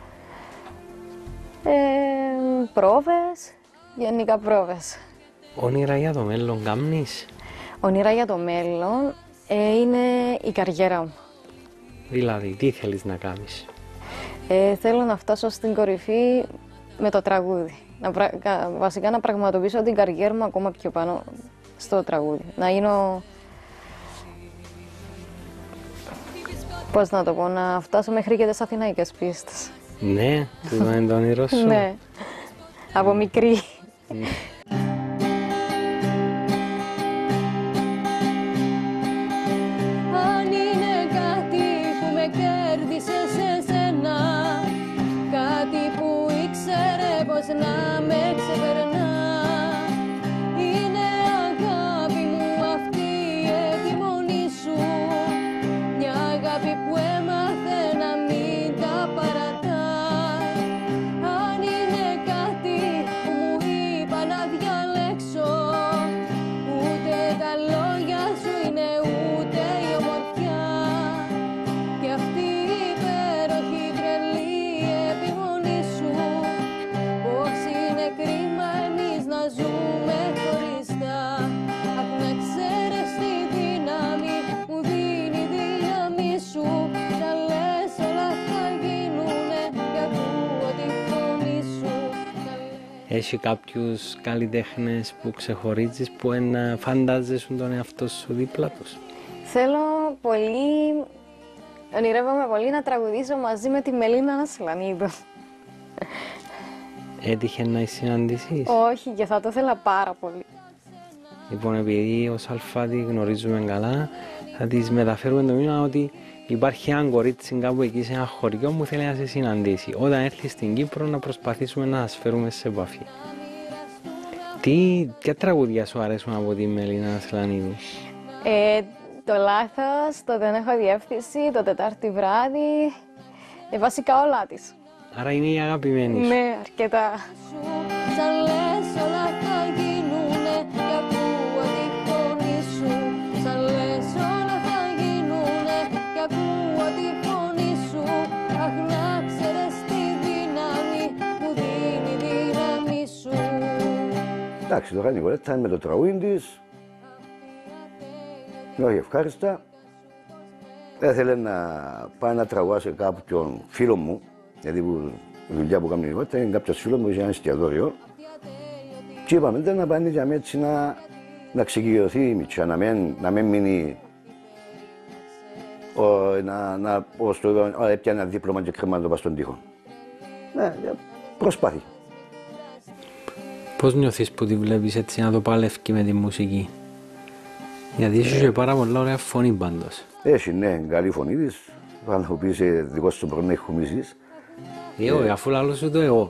Πρόβες, γενικά πρόβες. Όνειρα για το μέλλον κάμνεις? Όνειρα για το μέλλον είναι η καριέρα μου. Δηλαδή, τι θέλεις να κάνεις? Θέλω να φτάσω στην κορυφή με το τραγούδι. Βασικά να πραγματοποιήσω την καριέρα μου ακόμα πιο πάνω στο τραγούδι. Να γίνω... Πώς να το πω, να φτάσω μέχρι και τις αθηναϊκές πίστες. Ναι, το είναι το όνειρό σου. Ναι, από μικρή. Αν είναι κάτι που με κέρδισε σε σένα, κάτι που ήξερε πως να με ξεπερνά, είναι αγάπη μου αυτή η επιμονή σου, μια αγάπη που έμαθε να μην τα παρατάει. Αν είναι κάτι που μου είπα να διαλέξω, ούτε τα λόγια σου είναι ούτε η ομορφιά, και αυτή η υπέροχη τρελή επιμονή σου, πως είναι κρίμα εμείς να ζούμε χωριστά. Απ' να ξέρεις τη δύναμη που δίνει η δύναμη σου, να λες όλα θα γίνουνε και ακούω τη φωνή σου. Έχει κάποιους καλλιτέχνες που ξεχωρίζεις, που φαντάζεσαι τον εαυτό σου δίπλα τους? Θέλω πολύ, ονειρεύομαι πολύ να τραγουδήσω μαζί με τη Μελίνα Ασλανίδου. Έτυχε να συναντήσεις? Όχι, και θα το ήθελα πάρα πολύ. Λοιπόν, επειδή ως Αλφα τη γνωρίζουμε καλά, θα της μεταφέρουμε το μήνυμα ότι υπάρχει ένα κορίτσι κάπου εκεί σε ένα χωριό που θέλει να σε συναντήσει. Όταν έρθει στην Κύπρο να προσπαθήσουμε να σας φέρουμε σε επαφή. Ποια τραγούδια σου αρέσουν από τη Μελίνα Ασλανίδου? Το λάθος, το δεν έχω διεύθυνση, το Τετάρτη βράδυ, βασικά όλα της. Άρα είναι η αγαπημένη σου. Ναι, αρκετά. Σαν λες όλα θα γίνουνε κι ακούω τη φωνή σου. Σαν λες όλα θα γίνουνε κι ακούω τη φωνή σου. Αχ, να ξέρεις τη δύναμη που δίνει η δύναμη σου. Εντάξει, τώρα η Νικολέτα με το τραγούδι της, όχι ευχάριστα. Έθελε να πάει να τραγουδάσει κάποιον φίλο μου, γιατί η δουλειά που κάνει η Νικολέτα είναι κάποιος φίλος μου, είχε ένα εστιατόριο. Και είπαμε να πάνε για μένα έτσι να εξοικειωθεί η Μιτσά, να μην μείνει, όπως το είπαμε, έπιανε ένα δίπλωμα και κρεμάνε το πας στον τοίχο. Ναι, προσπάθει. Πώς νιώθεις που τη βλέπεις έτσι να το παλεύει με τη μουσική? Γιατί είσαι και πάρα πολλά ωραία φωνή πάντως. Έχει, ναι, καλή φωνή της. Αν θα πεις δικός του μπορεί να ηχουμίσεις. Όχι, αφού λάλλω σου το εγώ.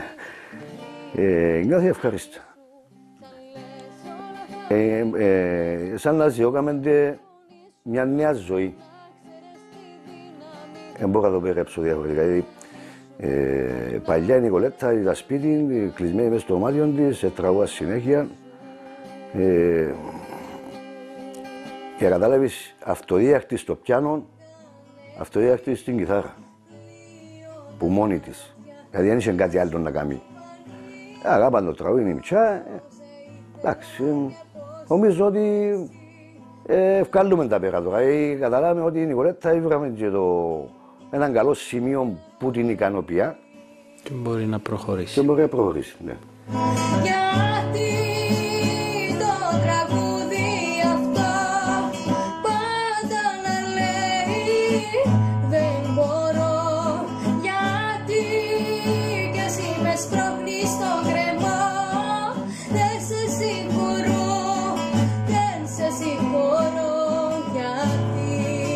Νιώθει ευχαριστά. Σαν να ζιώκαμε μια νέα ζωή. Δεν μπορώ να το περέψω διαφορετικά. Παλιά η Νικολέτα ήταν σπίτι, κλεισμένη μέσα στο δωμάτιο της, τραγούδα συνέχεια. Και κατάλαβες, αυτοδιάκτη στο πιάνο, αυτοδιάκτη στην κιθάρα. Που μόνη της. Δηλαδή δεν είχε κάτι άλλο να κάνει. Αγάπαν το τραγούδι, η Μιτσά. Εντάξει, νομίζω ότι ευκάλλουμε τα πέρα τώρα. Καταλάβαμε ότι η Νικολέτα έβραμε και έναν καλό σημείο που την ικανοποιεί. Και μπορεί να προχωρήσει. Και μπορεί να προχωρήσει, ναι. Γιατί το τραγούδι αυτό πάντα να λέει δεν μπορώ. Γιατί κι εσύ με σπρώχνεις στον κρεμό. Δεν σε συγχωρώ, δεν σε συγχωρώ. Γιατί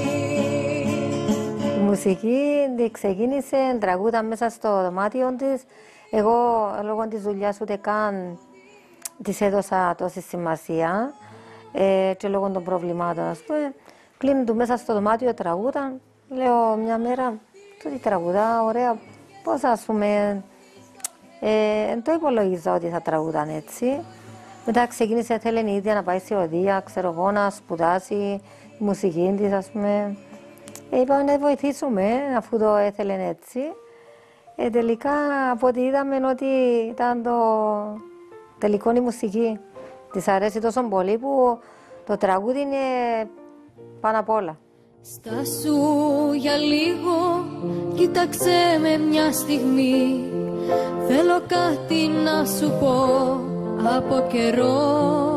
Η μουσική ξεκίνησε τραγούδα μέσα στο δωμάτιο της. Εγώ λόγω της δουλειάς ούτε καν της έδωσα τόση σημασία και λόγω των προβλημάτων, ας πούμε. Κλείνει του μέσα στο δωμάτιο τραγούδα. Λέω μια μέρα, τούτη τραγουδά, ωραία, πώς ας πούμε, το υπολογίζα ότι θα τραγουδάν έτσι. Μετά ξεκίνησε, θέλει η ίδια να πάει σε οδεία, ξέρω εγώ, να σπουδάσει η μουσική της, ας πούμε. Είπαμε να βοηθήσουμε, αφού το έθελε έτσι. Τελικά, από ό,τι είδαμε, ότι ήταν το τελικό η μουσική. Της αρέσει τόσο πολύ που το τραγούδι είναι πάνω απ' όλα. Στάσου για λίγο, κοίταξε με μια στιγμή. Θέλω κάτι να σου πω από καιρό.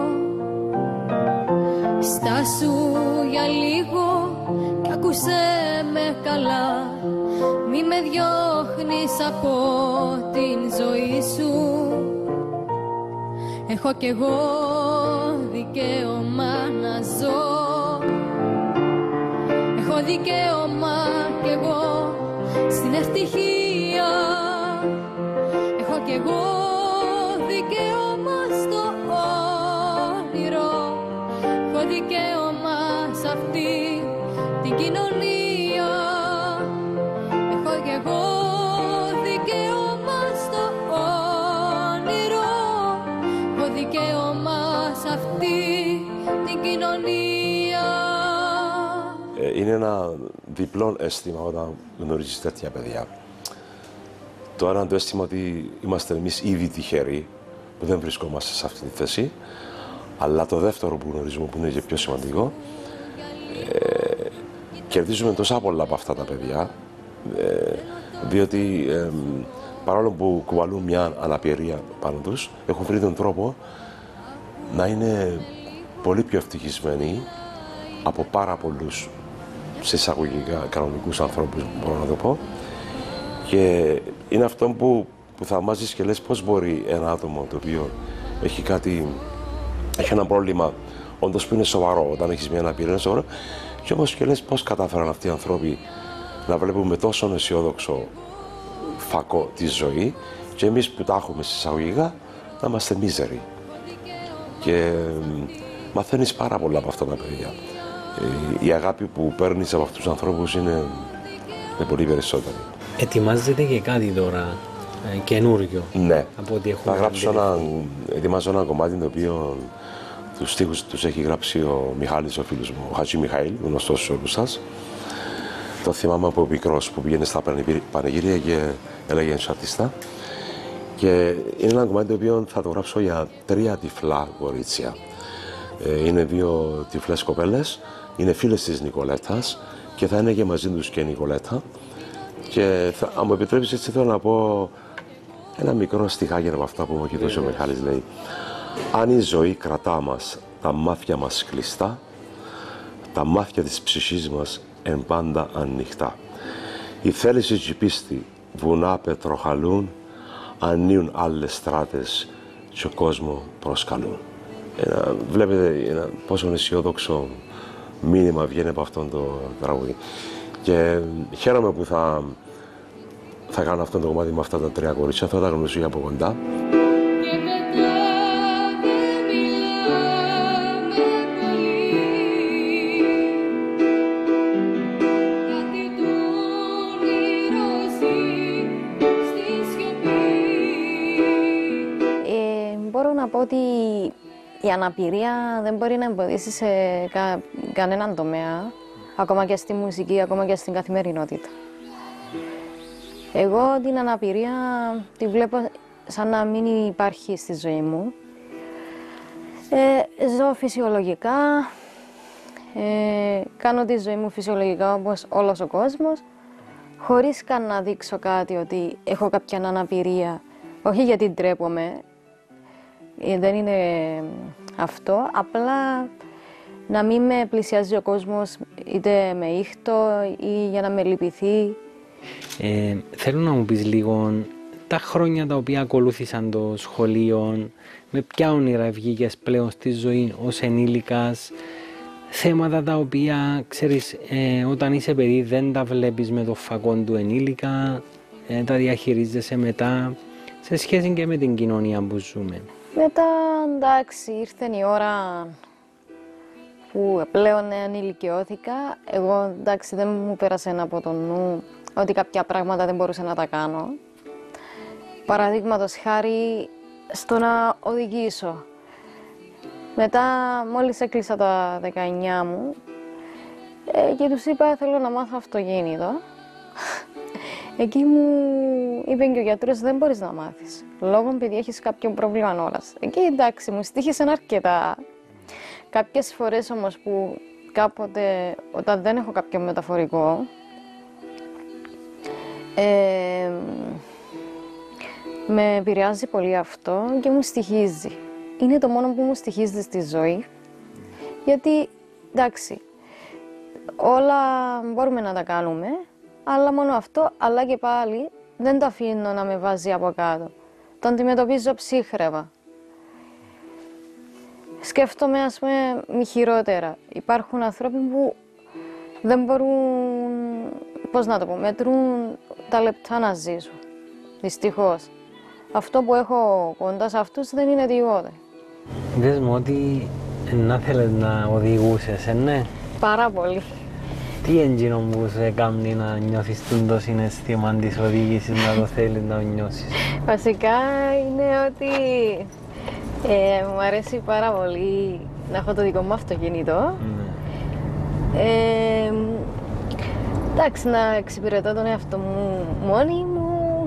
Στάσου για λίγο κι άκουσέ με καλά. Μη με διώχνεις από την ζωή σου. Έχω κι εγώ δικαίωμα να ζω. Έχω δικαίωμα κι εγώ στην ευτυχία. Έχω κι εγώ δικαίωμα στο όνειρο. Έχω δικαίωμα σε αυτή την κοινωνία. Έχω κι εγώ δικαίωμα στο όνειρο. Έχω δικαίωμα σε αυτή την κοινωνία. Είναι ένα διπλό αίσθημα όταν γνωρίζεις τέτοια παιδιά. Το ένα το αίσθημα ότι είμαστε εμείς ήδη τυχεροί που δεν βρισκόμαστε σε αυτή τη θέση, αλλά το δεύτερο που γνωρίζουμε, που είναι και πιο σημαντικό, κερδίζουμε τόσα πολλά από αυτά τα παιδιά, διότι παρόλο που κουβαλούν μια αναπηρία πάνω τους, έχουν βρει τον τρόπο να είναι πολύ πιο ευτυχισμένοι από πάρα πολλούς σε εισαγωγικά κανονικούς ανθρώπους, μπορώ να το πω. Και είναι αυτό που που θαυμάζεις και λες πώς μπορεί ένα άτομο το οποίο έχει ένα πρόβλημα όντως που είναι σοβαρό, όταν έχεις μια αναπηρία είναι σοβαρό, και όμως και λες πώς κατάφεραν αυτοί οι άνθρωποι να βλέπουν με τόσο αισιόδοξο φακό τη ζωή και εμείς που τα έχουμε συσσαγωγικά να είμαστε μίζεροι. Και μαθαίνεις πάρα πολλά από αυτά τα παιδιά. Η αγάπη που παίρνεις από αυτούς τους ανθρώπους είναι πολύ περισσότερη. Ετοιμάζεται και κάτι τώρα καινούριο. Ναι. Από ό,τι έχουμε ετοιμάζω ένα κομμάτι το οποίο τους στίχους τους έχει γράψει ο Μιχάλης, ο φίλος μου, ο Χατζη Μιχαήλ, γνωστός σε όλους σας. Το θυμάμαι από μικρός που πήγαινε στα πανηγύρια και έλεγε αρτιστά. Και είναι ένα κομμάτι το οποίο θα το γράψω για 3 τυφλά κορίτσια. Είναι 2 τυφλές κοπέλες, είναι φίλες της Νικολέτας και θα είναι και μαζί τους και η Νικολέτα. Και αν μου επιτρέψεις, έτσι θέλω να πω ένα μικρό στιχάκι από αυτά που μου έχει δώσει ο Μιχάλης. Λέει: αν η ζωή κρατά μας τα μάτια μας κλειστά, τα μάτια της ψυχής μας εν πάντα ανοιχτά. Η θέληση και η πίστη βουνά πετροχαλούν, ανοίγουν άλλες στράτες και ο κόσμο προσκαλούν. Βλέπετε πόσο αισιόδοξο μήνυμα βγαίνει από αυτόν το τραγούδι. Και χαίρομαι που θα κάνω αυτό το κομμάτι με αυτά τα 3 κορίτσια, θα τα γνωρίσω από κοντά. Μπορώ να πω ότι η αναπηρία δεν μπορεί να εμποδίσει σε κανέναν τομέα, ακόμα και στη μουσική, ακόμα και στην καθημερινότητα. Εγώ την αναπηρία τη βλέπω σαν να μην υπάρχει στη ζωή μου. Ζω φυσιολογικά, κάνω τη ζωή μου φυσιολογικά όπως όλος ο κόσμος, χωρίς καν να δείξω κάτι ότι έχω κάποια αναπηρία, όχι γιατί ντρέπομαι, δεν είναι αυτό, απλά να μην με πλησιάζει ο κόσμος είτε με ήχτο ή για να με λυπηθεί. Θέλω να μου πεις λίγο τα χρόνια τα οποία ακολούθησαν το σχολείο, με ποια όνειρα βγήκες πλέον στη ζωή ως ενήλικας, θέματα τα οποία, ξέρεις, όταν είσαι παιδί δεν τα βλέπεις με το φακό του ενήλικα, τα διαχειρίζεσαι μετά, σε σχέση και με την κοινωνία που ζούμε. Μετά, εντάξει, ήρθε η ώρα που πλέον ενηλικιώθηκα. Εγώ, εντάξει, δεν μου πέρασε από το νου ότι κάποια πράγματα δεν μπορούσα να τα κάνω. Παραδείγματος χάρη στο να οδηγήσω. Μετά, μόλις έκλεισα τα 19 μου και τους είπα θέλω να μάθω αυτοκίνητο. Εκεί μου είπε και ο γιατρός δεν μπορείς να μάθεις, λόγω επειδή έχεις κάποιο πρόβλημα όρας. Εκεί εντάξει, μου στοίχησαν αρκετά. Κάποιες φορές όμως που κάποτε, όταν δεν έχω κάποιο μεταφορικό, με επηρεάζει πολύ αυτό και μου στοιχίζει. Είναι το μόνο που μου στοιχίζει στη ζωή, γιατί εντάξει, όλα μπορούμε να τα κάνουμε, αλλά μόνο αυτό, αλλά και πάλι δεν το αφήνω να με βάζει από κάτω. Το αντιμετωπίζω ψύχρευα. Σκέφτομαι, ας πούμε, μη χειρότερα. Υπάρχουν άνθρωποι που δεν μπορούν, πώς να το πω, μετρούν τα λεπτά να ζήσουν. Δυστυχώς. Αυτό που έχω κοντά σε αυτούς δεν είναι τίποτα. Δες μου ότι να θέλεις να οδηγούσες, ναι. Πάρα πολύ. Τι εντζήνο που σε κάνει να νιώθεις το συναίσθημα της οδήγησης, να το θέλεις να νιώσεις? Βασικά είναι ότι μου αρέσει πάρα πολύ να έχω το δικό μου αυτοκίνητο. Εντάξει, να εξυπηρετώ τον εαυτό μου μόνη μου.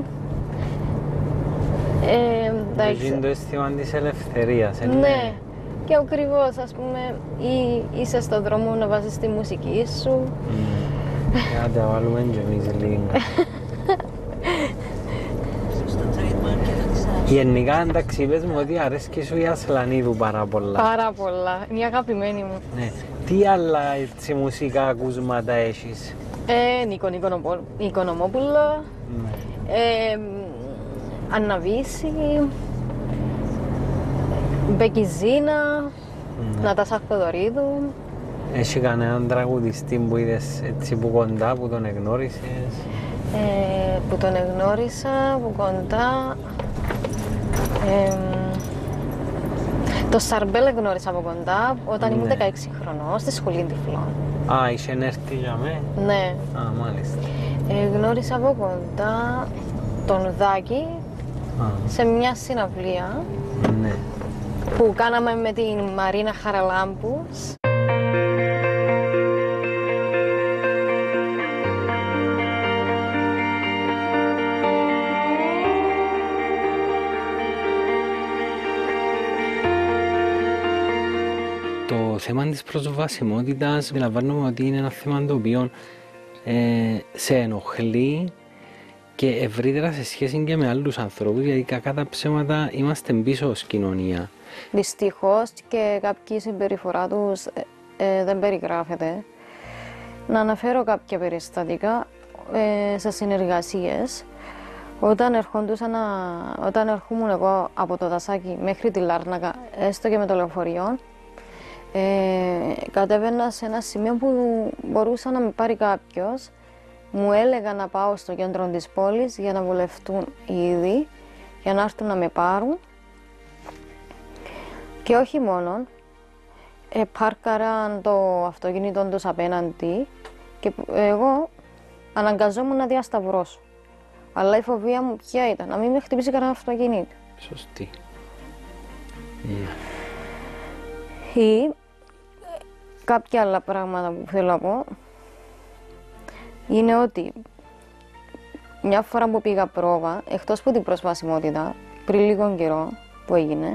Είναι το αίσθημα της ελευθερίας, ναι. Και ακριβώς, ας πούμε, είσαι στον δρόμο να βάζεις τη μουσική σου. Να τα βάλουμε και εμείς λίγο. Γενικά, εντάξει, πες μου ότι αρέσκει σου η Ασλανίδου πάρα πολλά. Πάρα πολλά. Είναι η αγαπημένη μου. Ναι. Τι άλλα έτσι μουσικά ακούσματα έχεις? Νίκο Οικονομόπουλο. Αναβίση, Μπεκιζίνα, Νατάσα Θεοδωρίδου. Έχει κανέναν τραγουδιστή που είδες έτσι που κοντά, που τον εγνώρισες? Που τον εγνώρισα, που κοντά. Το Σαρμπέλ εγνώρισα από κοντά όταν ήμουν 16 χρονών, στη σχολή τυφλών. Α, είσαι έρθει για μέ? Ναι. Α, μάλιστα. Γνώρισα από κοντά τον Δάκη σε μια συναυλία Ναι. που κάναμε με την Μαρίνα Χαραλάμπους. Το θέμα της προσβασιμότητας αντιλαμβάνομαι ότι είναι ένα θέμα το οποίο σε ενοχλεί και ευρύτερα σε σχέση και με άλλους ανθρώπους, γιατί κακά τα ψέματα είμαστε πίσω ως κοινωνία. Δυστυχώς και κάποια συμπεριφορά τους δεν περιγράφεται. Να αναφέρω κάποια περιστατικά σε συνεργασίες. Όταν ερχόμουν εγώ από το Δασάκι μέχρι τη Λάρνακα, έστω και με το λεωφορείο, κατέβαινα σε ένα σημείο που μπορούσα να με πάρει κάποιος. Μου έλεγα να πάω στο κέντρο της πόλης για να βολευτούν ήδη, για να έρθουν να με πάρουν. Και όχι μόνο, πάρκαραν το αυτοκίνητο τους απέναντι και εγώ αναγκαζόμουν να διασταυρώσω. Αλλά η φοβία μου ποια ήταν? Να μην με χτυπήσει κανένα αυτοκίνητο. Σωστή. Ή κάποια άλλα πράγματα που θέλω να πω είναι ότι μια φορά που πήγα πρόβα, εκτός από την προσβασιμότητα, πριν λίγο καιρό που έγινε,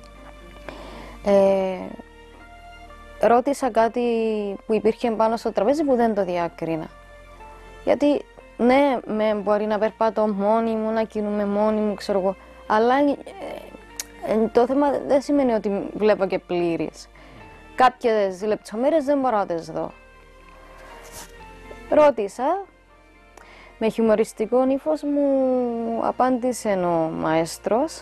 ρώτησα κάτι που υπήρχε πάνω στο τραπέζι που δεν το διάκρινα. Γιατί ναι, μπορεί να περπατώ μόνη μου, να κινούμαι μόνη μου, ξέρω εγώ, αλλά το θέμα δεν σημαίνει ότι βλέπω και πλήρης. Κάποιες λεπτομέρειες δεν μπορώ να τις δω. Ρώτησα, με χιουμοριστικό ύφος μου απάντησε ο μαέστρος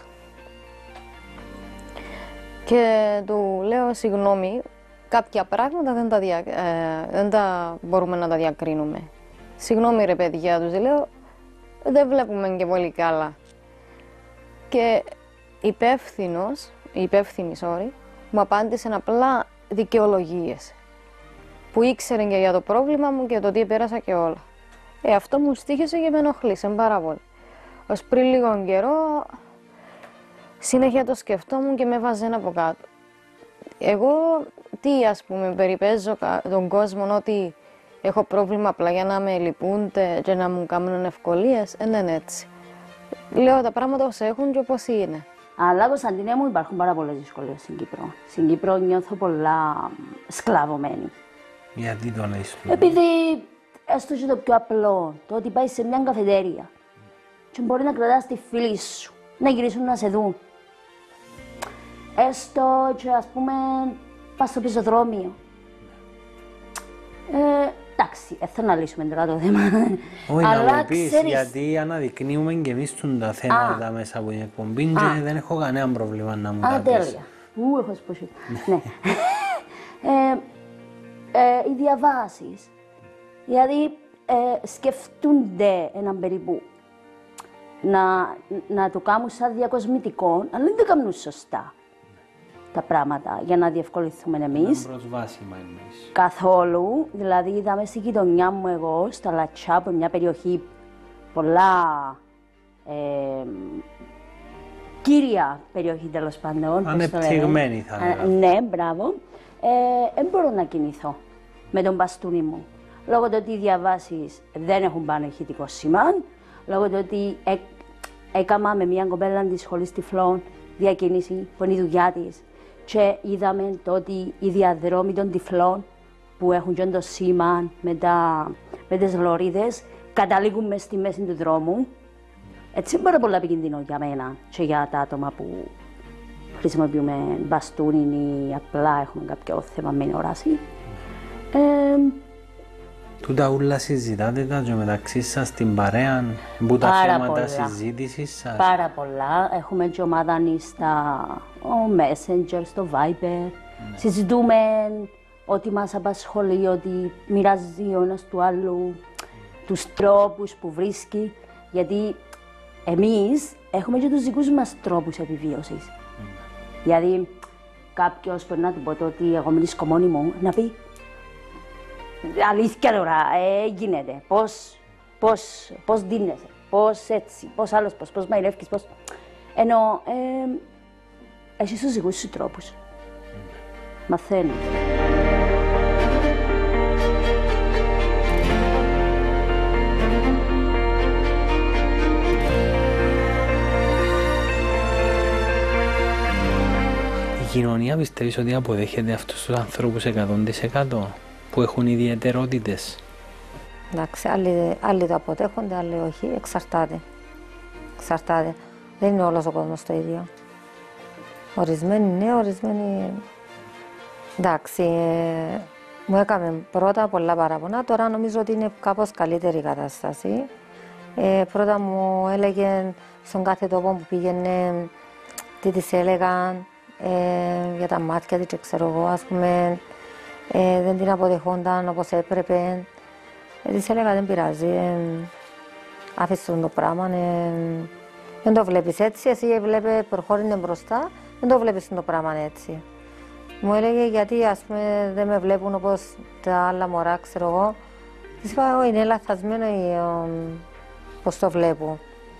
και του λέω συγγνώμη, κάποια πράγματα δεν τα μπορούμε να τα διακρίνουμε. Συγγνώμη ρε παιδιά, τους λέω, δεν βλέπουμε και πολύ καλά. Και υπεύθυνη, μου απάντησε απλά δικαιολογίες. Που ήξερε και για το πρόβλημα μου και το τι πέρασα και όλα. Αυτό μου στοίχησε και με ενοχλήσε πάρα πολύ. Ως πριν λίγο καιρό, συνέχεια το σκεφτόμουν και με έβαζε από κάτω. Εγώ τι ας πούμε, περιπέζω τον κόσμο ότι έχω πρόβλημα απλά για να με λυπούνται και να μου κάνουν ευκολίες? Δεν είναι έτσι. Λέω τα πράγματα όσο έχουν και όπως είναι. Αλλά, Κωνσταντίνε μου, υπάρχουν πάρα πολλές δυσκολίες στην Κύπρο. Στην Κύπρο νιώθω πολλά σκλαβωμένη. Γιατί το λες? Επειδή, έστω και το πιο απλό, το ότι πάει σε μια καφετέρια και μπορεί να κρατάς τη φίλη σου, να γυρίσουν να σε δουν. Έστω και, ας πούμε, πας στο πεζοδρόμιο. Εντάξει, θέλω να λύσουμε τώρα το θέμα. Όχι, να μου πεις, γιατί αναδεικνύουμε και εμείς τα θέματα μέσα από την εκπομπή και δεν έχω κανένα πρόβλημα να μου τα πεις. Τέλεια. Έχω σπούσει. Ναι. Οι διαβάσεις, δηλαδή σκεφτούνται έναν περίπου να το κάνουν σαν διακοσμητικό, αλλά δεν το κάνουν σωστά τα πράγματα για να διευκολυνθούμε εμείς. Είναι προσβάσιμα εμείς. Καθόλου, δηλαδή είδαμε στη γειτονιά μου εγώ, στα Λατσά, που είναι μια περιοχή πολλά κύρια περιοχή τέλος πάντων. Ανεπτυγμένη θα έλεγα. Ναι, μπράβο. Δεν μπορώ να κινηθώ με τον μπαστούνι μου. Λόγω του ότι οι διαβάσεις δεν έχουν πάνω ηχητικό σήμα, λόγω του ότι έκανα με μια κοπέλα της σχολής τυφλών διακίνηση, που είναι η δουλειά της, και είδαμε το ότι οι διαδρόμοι των τυφλών που έχουν και το σήμα με τις λωρίδες καταλήγουν μες στη μέση του δρόμου. Έτσι είναι πάρα πολύ επικίνδυνο για μένα και για τα άτομα που χρησιμοποιούμε μπαστούνι ή απλά έχουμε κάποιο θέμα με όραση. Τούτα ούλα συζητάτε τα και μεταξύ σας στην παρέα, που τα θέματα συζήτησης σας. Πάρα πολλά. Έχουμε και ομάδα στα Messenger, στο Viber. Συζητούμε ό,τι μας απασχολεί, ό,τι μοιράζει ο ένας του άλλου, τους τρόπους που βρίσκει. Γιατί εμείς έχουμε και τους δικούς μας τρόπους επιβίωσης. Δηλαδή, κάποιος μπορεί να του πω ότι εγώ μιλήσω μόνη μου, να πει αλήθεια τώρα, γίνεται, πώς δίνεσαι, πώς έτσι, πώς άλλος, πώς μαϊρεύκεις, πώς... Ενώ έχεις τους δικούς σου τρόπους. Μαθαίνεις. Η κοινωνία πιστεύεις ότι αποδέχεται αυτούς τους ανθρώπους 100% που έχουν ιδιαιτερότητες? Εντάξει, άλλοι το αποτέχονται, άλλοι όχι, εξαρτάται. Δεν είναι όλος ο κόσμος το ίδιο. Ορισμένοι ναι, ορισμένοι... Εντάξει, μου έκαμε πρώτα πολλά παράπονα, τώρα νομίζω ότι είναι κάπως καλύτερη η κατάσταση. Πρώτα μου έλεγε στον κάθε τόπο που πήγαινε τι της έλεγαν για τα μάτια της, ξέρω εγώ, ας πούμε, δεν την αποδεχόνταν όπως έπρεπε. Της έλεγα δεν πειράζει, άφησε το πράγμα, δεν το βλέπεις έτσι, εσύ βλέπε προχώρηνε μπροστά, δεν το βλέπεις το πράγμα έτσι. Μου έλεγε γιατί ας πούμε δεν με βλέπουν όπως τα άλλα μωρά, ξέρω εγώ. Της είπα, είναι λαθασμένο πώς το βλέπω.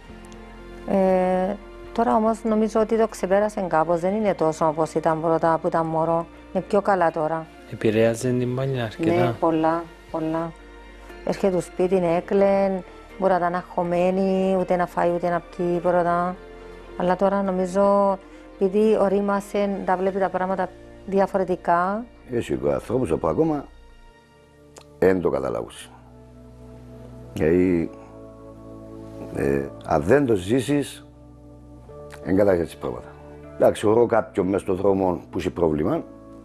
Τώρα όμως νομίζω ότι το ξεπέρασε κάπως, δεν είναι τόσο όπως ήταν πρώτα που ήταν μωρό. Είναι πιο καλά τώρα. Επηρέαζε την παλιά αρκετά? Ναι, πολλά. Έρχεται το σπίτι, είναι έκλαιν, μπορεί να ήταν αγχωμένη, ούτε να φάει ούτε να πιει πρώτα. Αλλά τώρα νομίζω, επειδή ορίμασε, τα βλέπει τα πράγματα διαφορετικά. Έχει ανθρώπους που ακόμα δεν το καταλάβουν. Γιατί αν δεν το ζήσεις, δεν κατάγεται πράγματα. Εντάξει, εγώ κάποιον μέσα στον δρόμο που έχει πρόβλημα,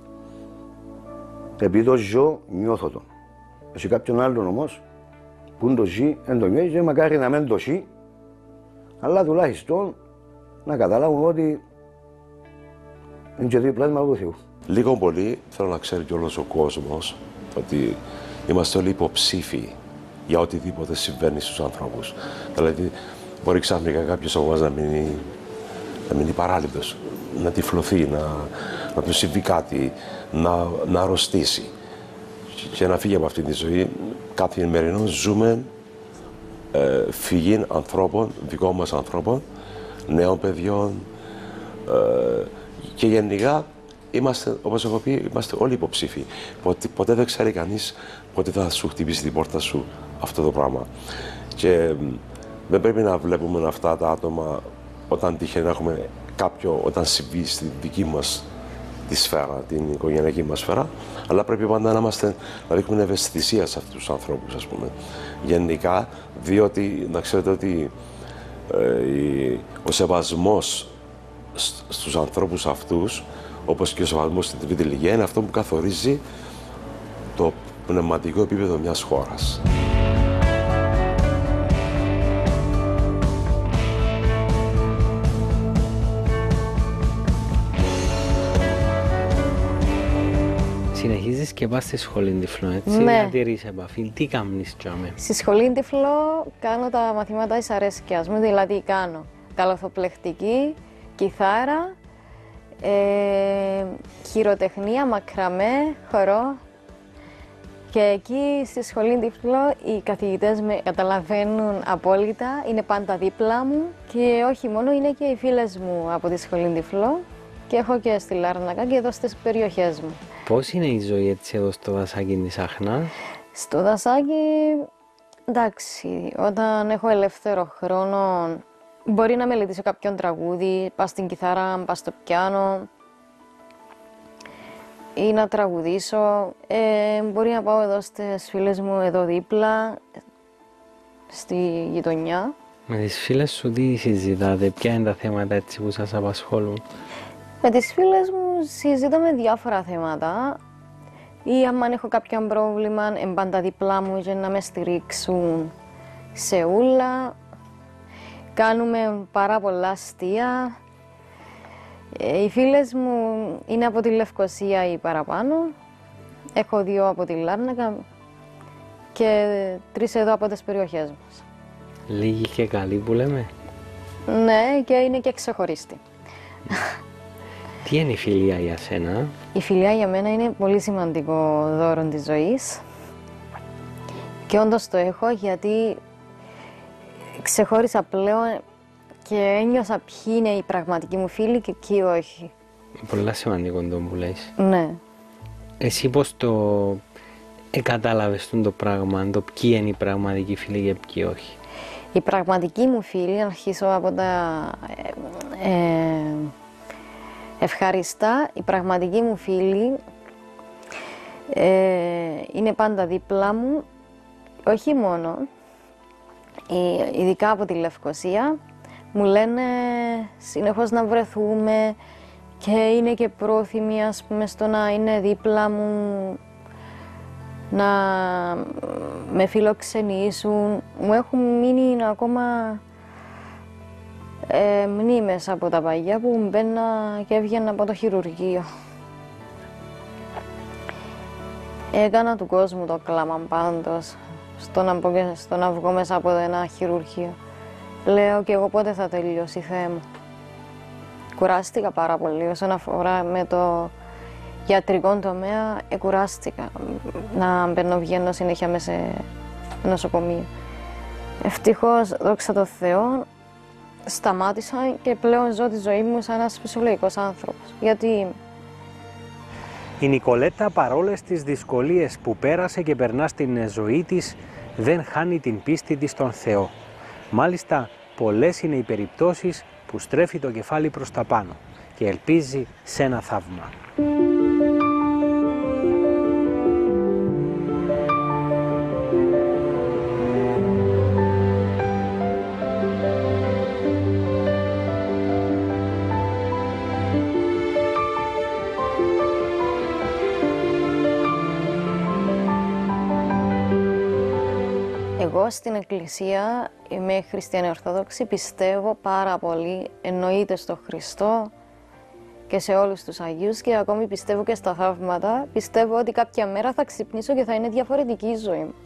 επειδή το ζω, νιώθω το. Έχει κάποιον άλλον όμως που το ζει, δεν το νιώθει και μακάρι να μην το ζει, αλλά τουλάχιστον να καταλάβουν ότι είναι και δύο πλάσμα του Θεού. Λίγο πολύ θέλω να ξέρει και όλος ο κόσμος ότι είμαστε όλοι υποψήφοι για οτιδήποτε συμβαίνει στους ανθρώπους. Δηλαδή, μπορεί ξαφνικά κάποιος από εμάς να μείνει παράληπτος, να τυφλωθεί, να του συμβεί κάτι, να αρρωστήσει και να φύγει από αυτή τη ζωή. Καθημερινώς ζούμε φυγή ανθρώπων, δικών μας ανθρώπων, νέων παιδιών και γενικά είμαστε, όπως έχω πει, είμαστε όλοι υποψήφοι. Ποτέ δεν ξέρει κανείς πότε θα σου χτυπήσει την πόρτα σου αυτό το πράγμα. Και δεν πρέπει να βλέπουμε αυτά τα άτομα όταν τυχαίνει να έχουμε όταν συμβεί στη δική μας τη σφαίρα, την οικογενειακή μας σφαίρα, αλλά πρέπει πάντα να δείχνουμε ευαισθησία σε αυτούς τους ανθρώπους, ας πούμε. Γενικά, διότι να ξέρετε ότι ο σεβασμός στους ανθρώπους αυτούς, όπως και ο σεβασμός στην τρίτη ηλικία, είναι αυτό που καθορίζει το πνευματικό επίπεδο μιας χώρας. Συνεχίζεις και πας στη σχολή Τυφλό, έτσι, ναι. Να τηρείς επαφή. Τι κάνεις τζάμε? Στη σχολή Τυφλό κάνω τα μαθήματα της αρέσκειας μου, δηλαδή κάνω καλοθοπλεκτική, κιθάρα, χειροτεχνία, μακραμέ, χορό. Και εκεί στη σχολή Τυφλό οι καθηγητές με καταλαβαίνουν απόλυτα, είναι πάντα δίπλα μου και όχι μόνο, είναι και οι φίλες μου από τη σχολή Τυφλό και έχω και στη Λάρνακα και εδώ στις περιοχές μου. Πώς είναι η ζωή έτσι εδώ στο δασάκι της Άχνας? Στο δασάκι, εντάξει, όταν έχω ελεύθερο χρόνο μπορεί να μελετήσω κάποιον τραγούδι, πάω στην κιθάρα, πάω στο πιάνο ή να τραγουδήσω. Μπορεί να πάω εδώ στις φίλες μου εδώ δίπλα, στη γειτονιά. Με τις φίλες σου τι συζητάτε, ποια είναι τα θέματα έτσι που σας απασχολούν? Με τις φίλες μου συζητάμε διάφορα θέματα. ή αν έχω κάποιο πρόβλημα, πάντα δίπλα μου για να με στηρίξουν σε όλα. Κάνουμε πάρα πολλά αστεία. Οι φίλες μου είναι από τη Λευκοσία ή παραπάνω. Έχω 2 από τη Λάρνακα και 3 εδώ από τις περιοχές μας. Λίγοι και καλοί που λέμε. Ναι, και είναι και ξεχωριστή. Τι είναι η φιλία για σένα? Η φιλία για μένα είναι πολύ σημαντικό δώρο της ζωής. Και όντως το έχω, γιατί ξεχώρισα πλέον και ένιωσα ποιοι είναι οι πραγματικοί μου φίλοι και ποιοι όχι. Πολύ σημαντικό το που λες. Ναι. Εσύ πώς το κατάλαβες το πράγμα, το ποιοι είναι οι πραγματικοί φίλοι και ποιοι όχι? Οι πραγματικοί μου φίλοι, να αρχίσω από τα ευχαριστά, οι πραγματικοί μου φίλοι είναι πάντα δίπλα μου, όχι μόνο, ειδικά από τη Λευκοσία, μου λένε συνεχώς να βρεθούμε και είναι και πρόθυμοι, ας πούμε, στο να είναι δίπλα μου, να με φιλοξενήσουν. Μου έχουν μείνει ακόμα μνήμες από τα παγιά που μπαίνα και έβγαινα από το χειρουργείο. Έκανα του κόσμου το κλάμα πάντως, στο να βγω μέσα από ένα χειρουργείο. Λέω και εγώ πότε θα τελειώσει, Θεέ μου. Κουράστηκα πάρα πολύ όσον αφορά με το ιατρικό τομέα, κουράστηκα να μπαίνω-βγαίνω συνέχεια μέσα σε νοσοκομείο. Ευτυχώς, δόξα τω Θεώ, σταμάτησα και πλέον ζω τη ζωή μου σαν ένας φυσιολογικός άνθρωπος. Γιατί η Νικολέτα, παρόλες τις δυσκολίες που πέρασε και περνά στην ζωή της, δεν χάνει την πίστη της στον Θεό. Μάλιστα, πολλές είναι οι περιπτώσεις που στρέφει το κεφάλι προς τα πάνω και ελπίζει σε ένα θαύμα. Εγώ στην Εκκλησία είμαι χριστιανή Ορθόδοξη, πιστεύω πάρα πολύ, εννοείται στο Χριστό και σε όλους τους Αγίους και ακόμη πιστεύω και στα θαύματα. Πιστεύω ότι κάποια μέρα θα ξυπνήσω και θα είναι διαφορετική η ζωή μου.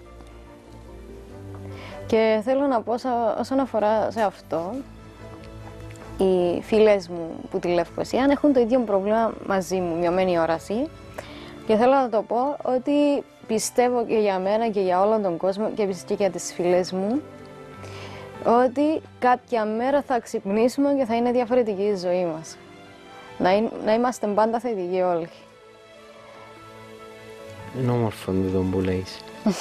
Και θέλω να πω όσον αφορά σε αυτό, οι φίλες μου που τη Λευκοσία έχουν το ίδιο πρόβλημα μαζί μου, μειωμένη όραση. Και θέλω να το πω ότι πιστεύω και για μένα και για όλον τον κόσμο και επίσης και για τις φίλες μου ότι κάποια μέρα θα ξυπνήσουμε και θα είναι διαφορετική η ζωή μας. Να είμαστε πάντα θετικοί όλοι. Είναι όμορφο το που λέεις.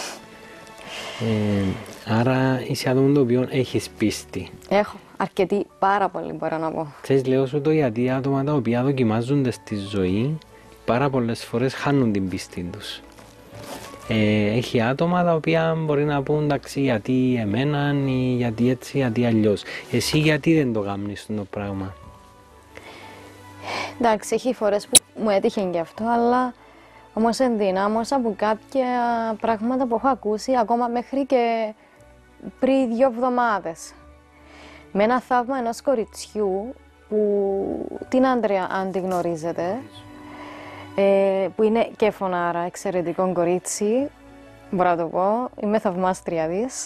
Άρα είσαι άτομο το οποίο έχεις πίστη. Έχω αρκετή, πάρα πολύ μπορώ να πω. Ξέρεις, λέω σου το γιατί άτομα τα οποία δοκιμάζονται στη ζωή πάρα πολλές φορές χάνουν την πίστη τους. Έχει άτομα τα οποία μπορεί να πούν εντάξει γιατί εμέναν ή γιατί έτσι, γιατί αλλιώς. Εσύ γιατί δεν το κάνεις το πράγμα? Εντάξει, έχει φορές που μου έτυχε και αυτό, αλλά όμως ενδυνάμωσα από κάποια πράγματα που έχω ακούσει ακόμα μέχρι και πριν 2 εβδομάδες. Με ένα θαύμα ενός κοριτσιού που την Άντρια, αν τη γνωρίζετε, που είναι και φωνάρα, εξαιρετικό κορίτσι, μπορώ να το πω, είμαι θαυμάστρια της,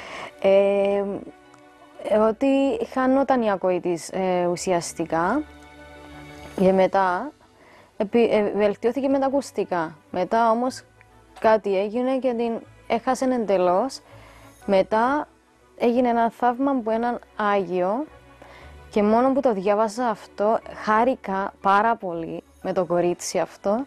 ότι χάνονταν η ακοή της ουσιαστικά και μετά βελτιώθηκε με τα ακουστικά. Μετά όμως κάτι έγινε και την έχασε εντελώς. Μετά έγινε ένα θαύμα από έναν Άγιο και μόνο που το διάβασα αυτό χάρηκα πάρα πολύ με το κορίτσι αυτό.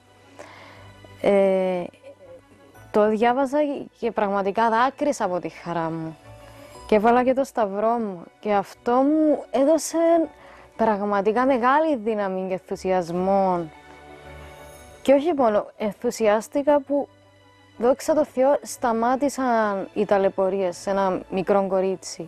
Το διάβαζα και πραγματικά δάκρυσα από τη χαρά μου και έβαλα και το σταυρό μου και αυτό μου έδωσε πραγματικά μεγάλη δύναμη και ενθουσιασμό. Και όχι μόνο, ενθουσιάστηκα που δόξα τω Θεώ σταμάτησαν οι ταλαιπωρίες σε ένα μικρό κορίτσι.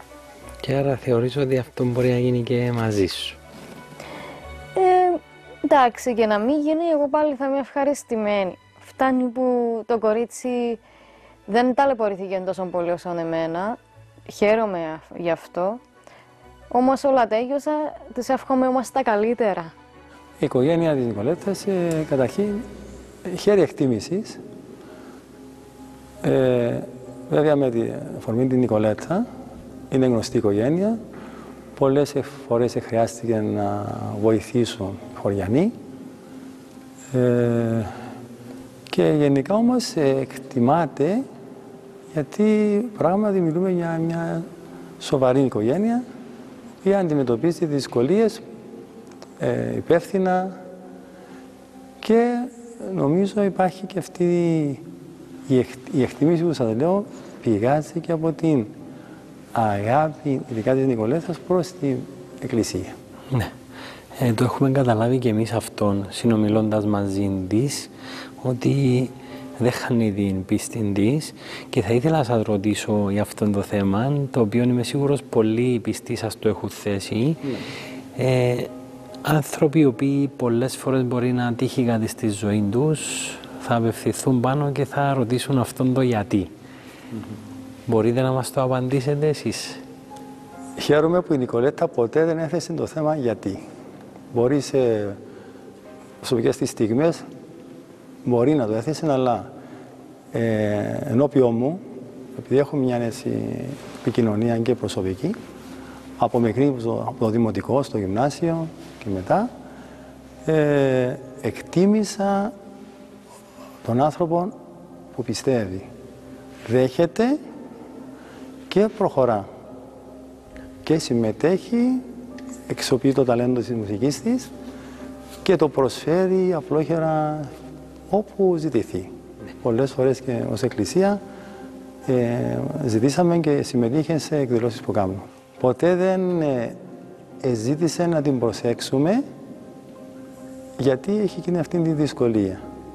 Και άρα θεωρείς ότι αυτό μπορεί να γίνει και μαζί σου? Εντάξει, και να μην γίνει, εγώ πάλι θα είμαι ευχαριστημένη. Φτάνει που το κορίτσι δεν ταλαιπωρηθήκε τόσο πολύ όσο εμένα. Χαίρομαι γι' αυτό. Όμως όλα τέλειωσα, τους εύχομαι όμως τα καλύτερα. Η οικογένεια της Νικολέτας, καταρχήν, χαίρει εκτίμησης. Βέβαια, με τη αφορμή την Νικολέτα, είναι γνωστή οικογένεια. Πολλές φορές χρειάστηκε να βοηθήσουν οι χωριανοί. Και γενικά όμως εκτιμάται, γιατί πράγματι μιλούμε για μια σοβαρή οικογένεια, η αντιμετωπίζει δυσκολίες υπεύθυνα, και νομίζω υπάρχει και αυτή η εκτίμηση που σας λέω, πηγάζει και από την αγάπη, ειδικά της Νικολέτας, προς την Εκκλησία. Ναι. Το έχουμε καταλάβει και εμείς αυτόν, συνομιλώντας μαζί της, ότι δεν χάνει την πίστη της, και θα ήθελα να σας ρωτήσω για αυτό το θέμα, το οποίο είμαι σίγουρος πολλοί πιστοί σας το έχουν θέσει. Άνθρωποι οι οποίοι πολλές φορές μπορεί να τύχει κάτι στη ζωή τους, θα απευθυνθούν πάνω και θα ρωτήσουν αυτόν το γιατί. Μπορείτε να μας το απαντήσετε εσείς? Χαίρομαι που η Νικολέτα ποτέ δεν έθεσε το θέμα γιατί. Μπορεί σε προσωπικές τις στιγμές, μπορεί να το έθεσε, αλλά ενώπιον μου, επειδή έχω μια επικοινωνία και προσωπική, από μικρή, από το δημοτικό, στο γυμνάσιο και μετά, εκτίμησα τον άνθρωπο που πιστεύει, δέχεται και προχωρά και συμμετέχει, εξοπλίζει το ταλέντο της μουσικής της και το προσφέρει απλόχερα όπου ζητηθεί. Πολλές φορές και ως Εκκλησία ζητήσαμε και συμμετείχε σε εκδηλώσεις που κάνουμε. Ποτέ δεν ζήτησε να την προσέξουμε, γιατί έχει εκείνη αυτή τη δυσκολία.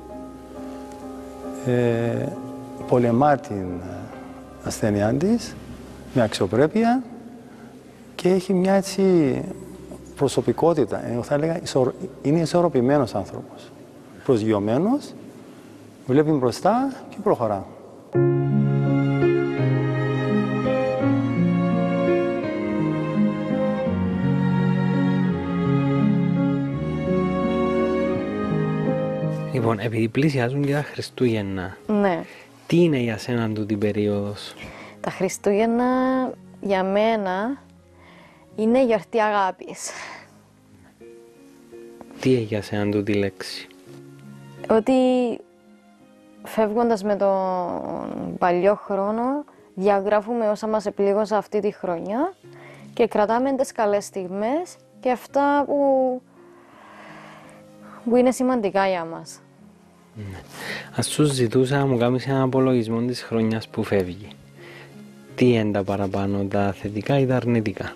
Πολεμά την ασθένειά της με αξιοπρέπεια και έχει μια έτσι προσωπικότητα. Θα έλεγα, είναι ισορροπημένος άνθρωπος. Προσγειωμένος, βλέπει μπροστά και προχωρά. Λοιπόν, επειδή πλησιάζουν και τα Χριστούγεννα, Ναι. τι είναι για σένα τούτη περίοδος? Τα Χριστούγεννα για μένα είναι γιορτή αγάπης. Τι έχει για σένα τούτη λέξη? Ότι φεύγοντας με τον παλιό χρόνο, διαγράφουμε όσα μας επλήγωσαν αυτή τη χρονιά και κρατάμε τις καλές στιγμές και αυτά που είναι σημαντικά για μας. Ναι. Ας σου ζητούσα να μου κάνεις έναν απολογισμό της χρονιάς που φεύγει. Τι είναι τα παραπάνω, τα θετικά ή τα αρνητικά?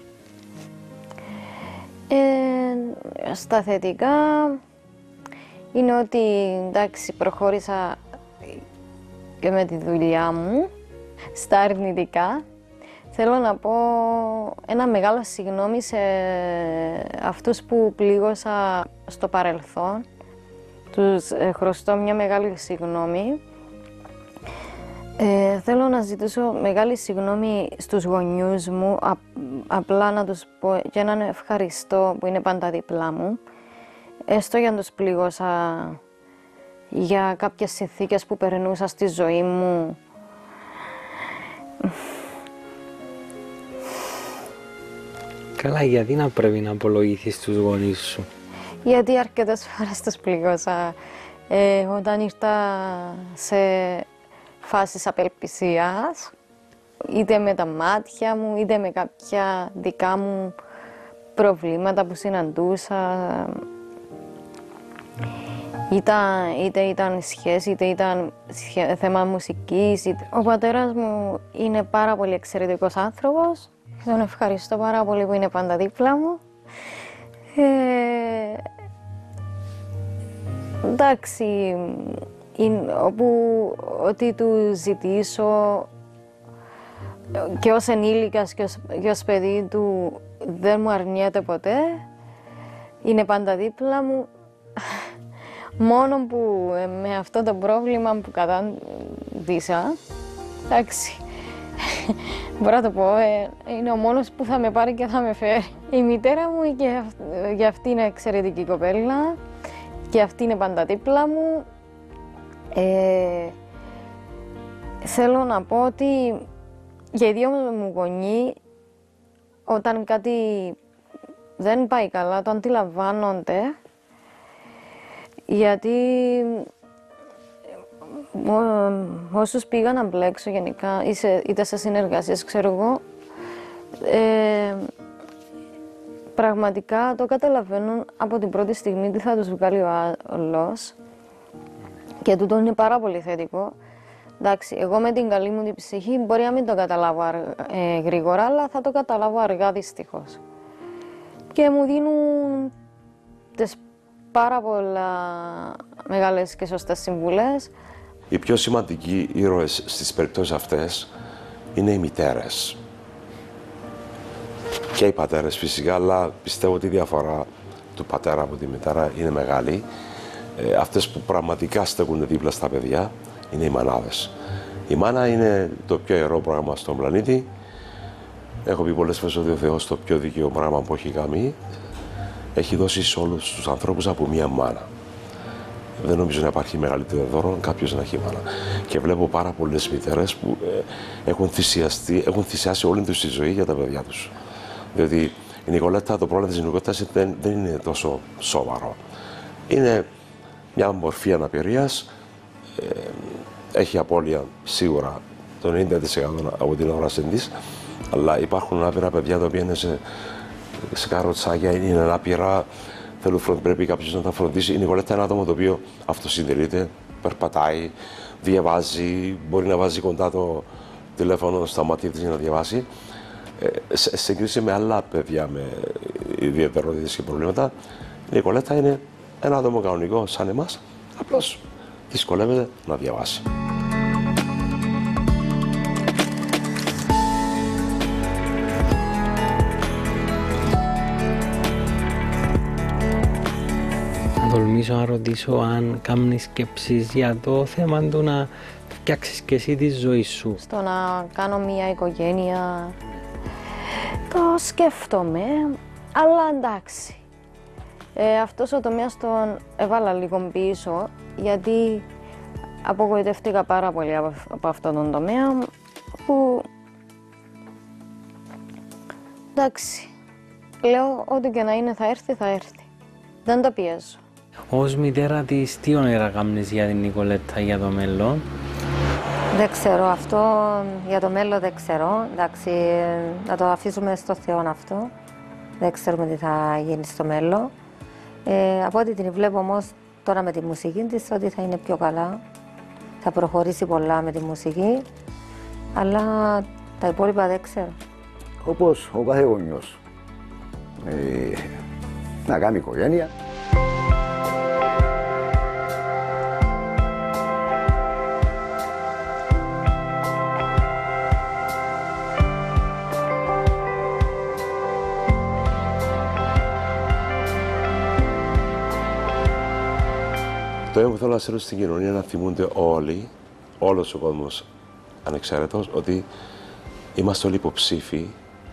Στα θετικά είναι ότι εντάξει, προχώρησα και με τη δουλειά μου. Στα αρνητικά θέλω να πω ένα μεγάλο συγγνώμη σε αυτούς που πλήγωσα στο παρελθόν. Τους χρωστώ μια μεγάλη συγγνώμη. Θέλω να ζητήσω μεγάλη συγγνώμη στους γονιούς μου, απλά να τους πω και έναν ευχαριστώ που είναι πάντα δίπλα μου. Έστω για να τους πλήγωσα για κάποιες συνθήκες που περνούσα στη ζωή μου. Καλά, γιατί να πρέπει να απολογηθείς τους γονείς σου? Γιατί αρκετές φορές τους πλήγωσα όταν ήρθα σε φάσεις απελπισίας, είτε με τα μάτια μου, είτε με κάποια δικά μου προβλήματα που συναντούσα. Είτε ήταν σχέση, είτε ήταν θέμα μουσικής. Ο πατέρας μου είναι πάρα πολύ εξαιρετικός άνθρωπος. Τον ευχαριστώ πάρα πολύ που είναι πάντα δίπλα μου. Εντάξει, ό,τι του ζητήσω και ως ενήλικας και ως παιδί του δεν μου αρνιέται ποτέ. Είναι πάντα δίπλα μου. μόνο που με αυτό το πρόβλημα που κατάντησα, εντάξει, μπορώ να το πω, είναι ο μόνος που θα με πάρει και θα με φέρει. Η μητέρα μου και αυτή είναι εξαιρετική κοπέλα και αυτή είναι πάντα δίπλα μου. Θέλω να πω ότι για οι δύο μου γονείς, όταν κάτι δεν πάει καλά, το αντιλαμβάνονται, γιατί όσους πήγαν να μπλέξω γενικά, είτε σε συνεργασίες, ξέρω εγώ, πραγματικά το καταλαβαίνουν από την πρώτη στιγμή τι θα τους βγάλει ο άλλος και τούτο είναι πάρα πολύ θετικό. Εντάξει, εγώ με την καλή μου την ψυχή μπορεί να μην το καταλάβω γρήγορα, αλλά θα το καταλάβω αργά δυστυχώς. Και μου δίνουν τις πάρα πολλά μεγάλες και σωστές συμβουλές. Οι πιο σημαντικοί ήρωες στις περιπτώσεις αυτές είναι οι μητέρες. Και οι πατέρες φυσικά, αλλά πιστεύω ότι η διαφορά του πατέρα από τη μητέρα είναι μεγάλη. Αυτές που πραγματικά στέκουν δίπλα στα παιδιά είναι οι μανάδες. Η μάνα είναι το πιο ιερό πράγμα στον πλανήτη. Έχω πει πολλές φορές ότι ο Θεός το πιο δίκαιο πράγμα που έχει κάνει έχει δώσει σε όλους τους ανθρώπους από μία μάνα. Δεν νομίζω να υπάρχει μεγαλύτερο δώρο κάποιος να έχει μάνα. Και βλέπω πάρα πολλές μητέρες που έχουν θυσιάσει όλη τους τη ζωή για τα παιδιά τους. Διότι η Νικολέτα, το πρόβλημα της Νικολέτας δεν είναι τόσο σοβαρό. Είναι μια μορφή αναπηρίας. Έχει απώλεια σίγουρα το 90% από την όραση της, αλλά υπάρχουν άπειρα παιδιά τα οποία είναι σε καροτσάκια, είναι ανάπηρα, πρέπει κάποιος να τα φροντίσει. Η Νικολέτα είναι ένα άτομο το οποίο αυτοσυντηρείται, περπατάει, διαβάζει, μπορεί να βάζει κοντά το τηλέφωνο στα μάτια της για να διαβάσει. Σε σύγκριση με άλλα παιδιά με ιδιαιτερότητες και προβλήματα, η Νικολέτα είναι ένα άτομο κανονικό σαν εμάς, απλώς δυσκολεύεται να διαβάσει. Να τολμήσω να ρωτήσω αν κάνεις σκέψεις για το θέμα του να φτιάξεις και εσύ τη ζωή σου. Στο να κάνω μια οικογένεια, το σκέφτομαι, αλλά εντάξει. Αυτός ο τομέας τον έβαλα λίγο πίσω, γιατί απογοητεύτηκα πάρα πολύ από αυτόν τον τομέα που, εντάξει, λέω ό,τι και να είναι θα έρθει, θα έρθει. Δεν το πιέζω. Ως μητέρα της, τι όνειρα κάνεις για την Νικολέτα για το μέλλον? Δεν ξέρω αυτό, για το μέλλον δεν ξέρω. Εντάξει, να το αφήσουμε στο Θεό αυτό. Δεν ξέρουμε τι θα γίνει στο μέλλον. Από ό,τι την βλέπω όμως τώρα με τη μουσική της, ότι θα είναι πιο καλά. Θα προχωρήσει πολλά με τη μουσική, αλλά τα υπόλοιπα δεν ξέρω. Όπως ο κάθε γονιός, να κάνει οικογένεια. Το έργο που θέλω να στείλω στην κοινωνία να θυμούνται όλοι, όλος ο κόσμος ανεξαίρετος, ότι είμαστε όλοι υποψήφοι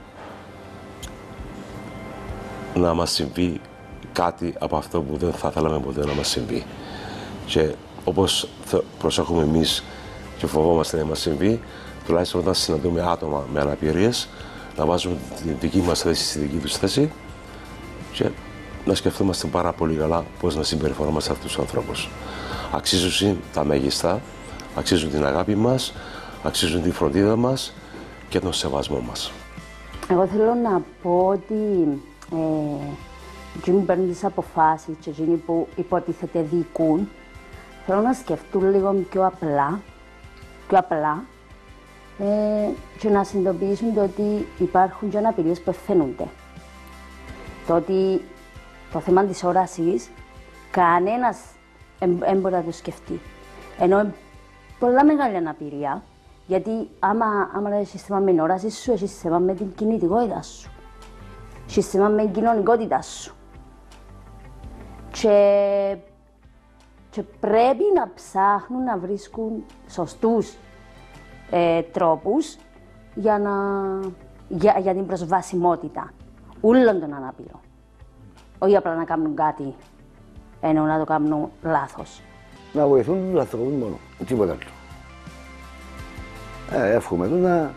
να μας συμβεί κάτι από αυτό που δεν θα θέλαμε ποτέ να μας συμβεί. Και όπως προσέχουμε εμείς και φοβόμαστε να μας συμβεί, τουλάχιστον όταν συναντούμε άτομα με αναπηρίες, να βάζουμε τη δική μας θέση στη δική τους θέση και να σκεφτόμαστε πάρα πολύ καλά πώς να συμπεριφερόμαστε αυτούς τους ανθρώπους. Αξίζουν τα μέγιστα, αξίζουν την αγάπη μας, αξίζουν τη φροντίδα μας και τον σεβασμό μας. Εγώ θέλω να πω ότι εκείνοι που παίρνουν τις αποφάσεις και εκείνοι που υποτίθεται διοικούν, θέλω να σκεφτούν λίγο πιο απλά και να συνειδητοποιήσουν το ότι υπάρχουν και αναπηρίες που ευθύνονται. Το ότι το θέμα της όρασης κανένας δεν μπορεί να το σκεφτεί. Ενώ είναι πολλά μεγάλη αναπηρία, γιατί άμα έχεις θέμα με την όραση σου, έχεις θέμα με την κινητικότητα σου. Έχεις θέμα με την κοινωνικότητα σου. και πρέπει να ψάχνουν να βρίσκουν σωστούς τρόπους για την προσβασιμότητα όλων των αναπήρων. Όχι απλά να κάνουν κάτι ενώ να το κάνουν λάθος. Να βοηθούν τους ανθρώπους μόνο, τίποτα άλλο. Εύχομαι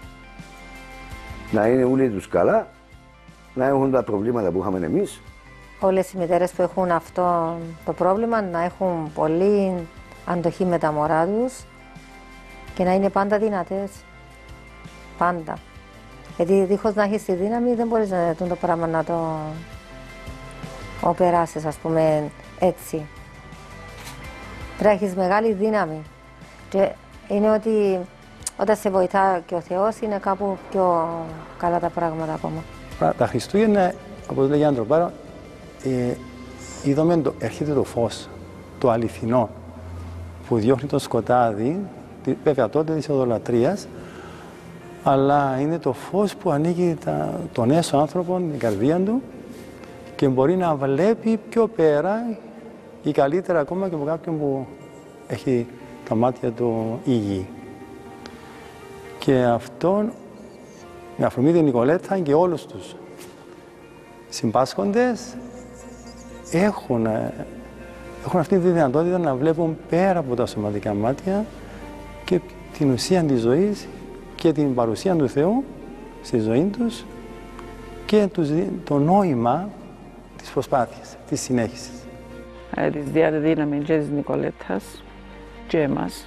να είναι όλοι τους καλά, να έχουν τα προβλήματα που είχαμε εμείς. Όλες οι μητέρες που έχουν αυτό το πρόβλημα να έχουν πολύ αντοχή με τα μωρά τους και να είναι πάντα δυνατές. Πάντα. Γιατί δίχως να έχεις τη δύναμη δεν μπορείς να το πράγμα να το περάσεις, ας πούμε, έτσι. Πρέπει να έχεις μεγάλη δύναμη. Και είναι ότι όταν σε βοηθά και ο Θεός είναι κάπου πιο καλά τα πράγματα ακόμα. Τα Χριστούγεννα, όπως λέγει η Ανδροπάρα, είδαμε έρχεται το φως, το αληθινό, που διώχνει το σκοτάδι, βέβαια τότε της οδολατρίας, αλλά είναι το φως που ανοίγει τον έσω άνθρωπο, την καρδία του και μπορεί να βλέπει πιο πέρα ή καλύτερα ακόμα και από κάποιον που έχει τα μάτια του υγιή. Και αυτόν, με αφορμή την Νικολέτα και όλους τους συμπάσχοντες έχουν αυτή τη δυνατότητα να βλέπουν πέρα από τα σωματικά μάτια και την ουσία της ζωής και την παρουσία του Θεού στη ζωή τους και το νόημα της προσπάθειας, της συνέχισης. Της δύναμη και της Νικολέτας και εμάς.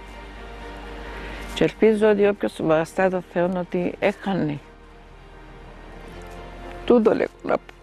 Και ελπίζω ότι όποιος βαστά το Θεό ότι έχανε. Τούτο λέγω να πω.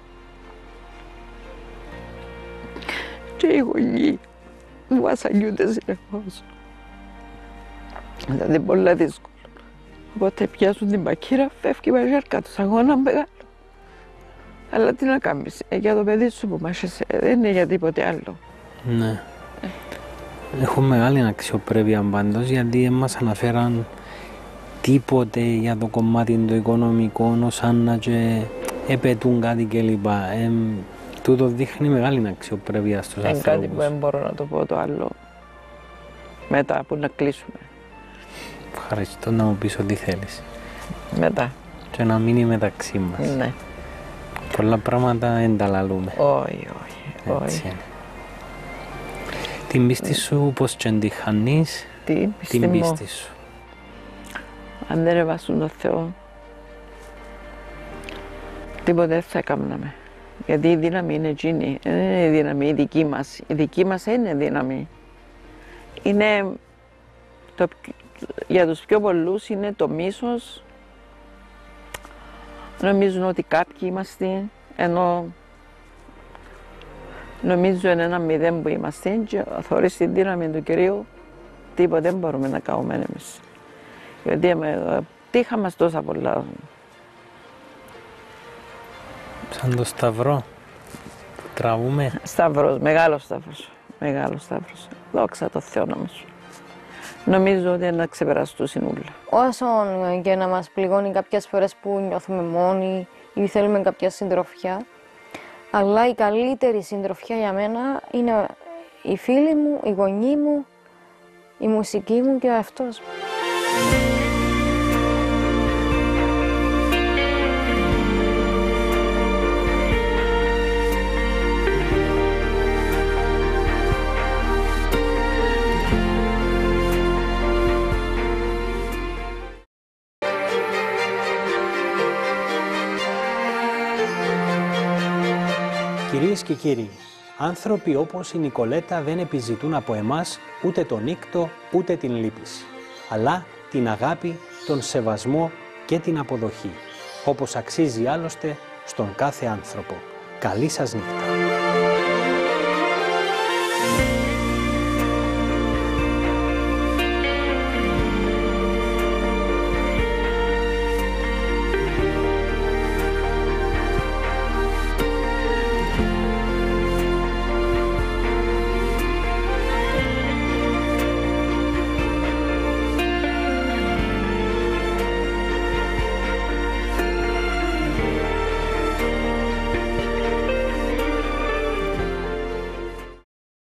Και οι γονείς μου βασανιούνται συνεχώς. Δηλαδή πολύ δύσκολο. Οπότε πιάσουν την πακύρα, φεύγει η μαγιάρκα τους, αγώνα μεγάλο. Αλλά τι να κάνεις, για το παιδί σου που μάχεσαι, δεν είναι για τίποτε άλλο. Ναι. Έχω μεγάλη αξιοπρέπεια πάντως, γιατί δεν μας αναφέραν τίποτε για το κομμάτι το οικονομικό, σαν να και επαιτούν κάτι κλπ. Τούτο δείχνει μεγάλη αξιοπρέπεια στους ανθρώπους. Είναι κάτι που δεν μπορώ να το πω το άλλο μετά που να κλείσουμε. Ευχαριστώ, να μου πεις ό,τι θέλεις. Μετά. Και να μείνει μεταξύ μας. Ναι. Πολλά πράγματα δεν τα λαλούμε. Όχι. Την πίστη σου πώς και τη χάνεις, την πίστη σου. Αν δεν εβάσουν τον Θεό, τίποτε δεν θα έκαναμε. Γιατί η δύναμη είναι εκείνη, δεν είναι η δύναμη η δική μας. Η δική μας είναι δύναμη. Είναι για τους πιο πολλούς είναι το μίσος. Νομίζουν ότι κάποιοι είμαστε, ενώ νομίζω είναι ένα μηδέν που είμαστε και χωρίς τη δύναμη του Κυρίου τίποτε δεν μπορούμε να κάνουμε εμείς. Γιατί τύχα μας τόσα πολλά. Σαν το σταυρό, τραβούμε. Σταυρός, μεγάλος σταυρός. Δόξα τω Θεώ όμως. Νομίζω ότι να ξεπεραστούν όλα. Όσο και να μας πληγώνει κάποιες φορές που νιώθουμε μόνοι ή θέλουμε κάποια συντροφιά, αλλά η καλύτερη συντροφιά για μένα είναι οι φίλοι μου, οι γονείς μου, η μουσική μου και ο εαυτός μου. Κυρίες και κύριοι, άνθρωποι όπως η Νικολέτα δεν επιζητούν από εμάς ούτε τον νύκτο ούτε την λύπηση, αλλά την αγάπη, τον σεβασμό και την αποδοχή, όπως αξίζει άλλωστε στον κάθε άνθρωπο. Καλή σας νύχτα.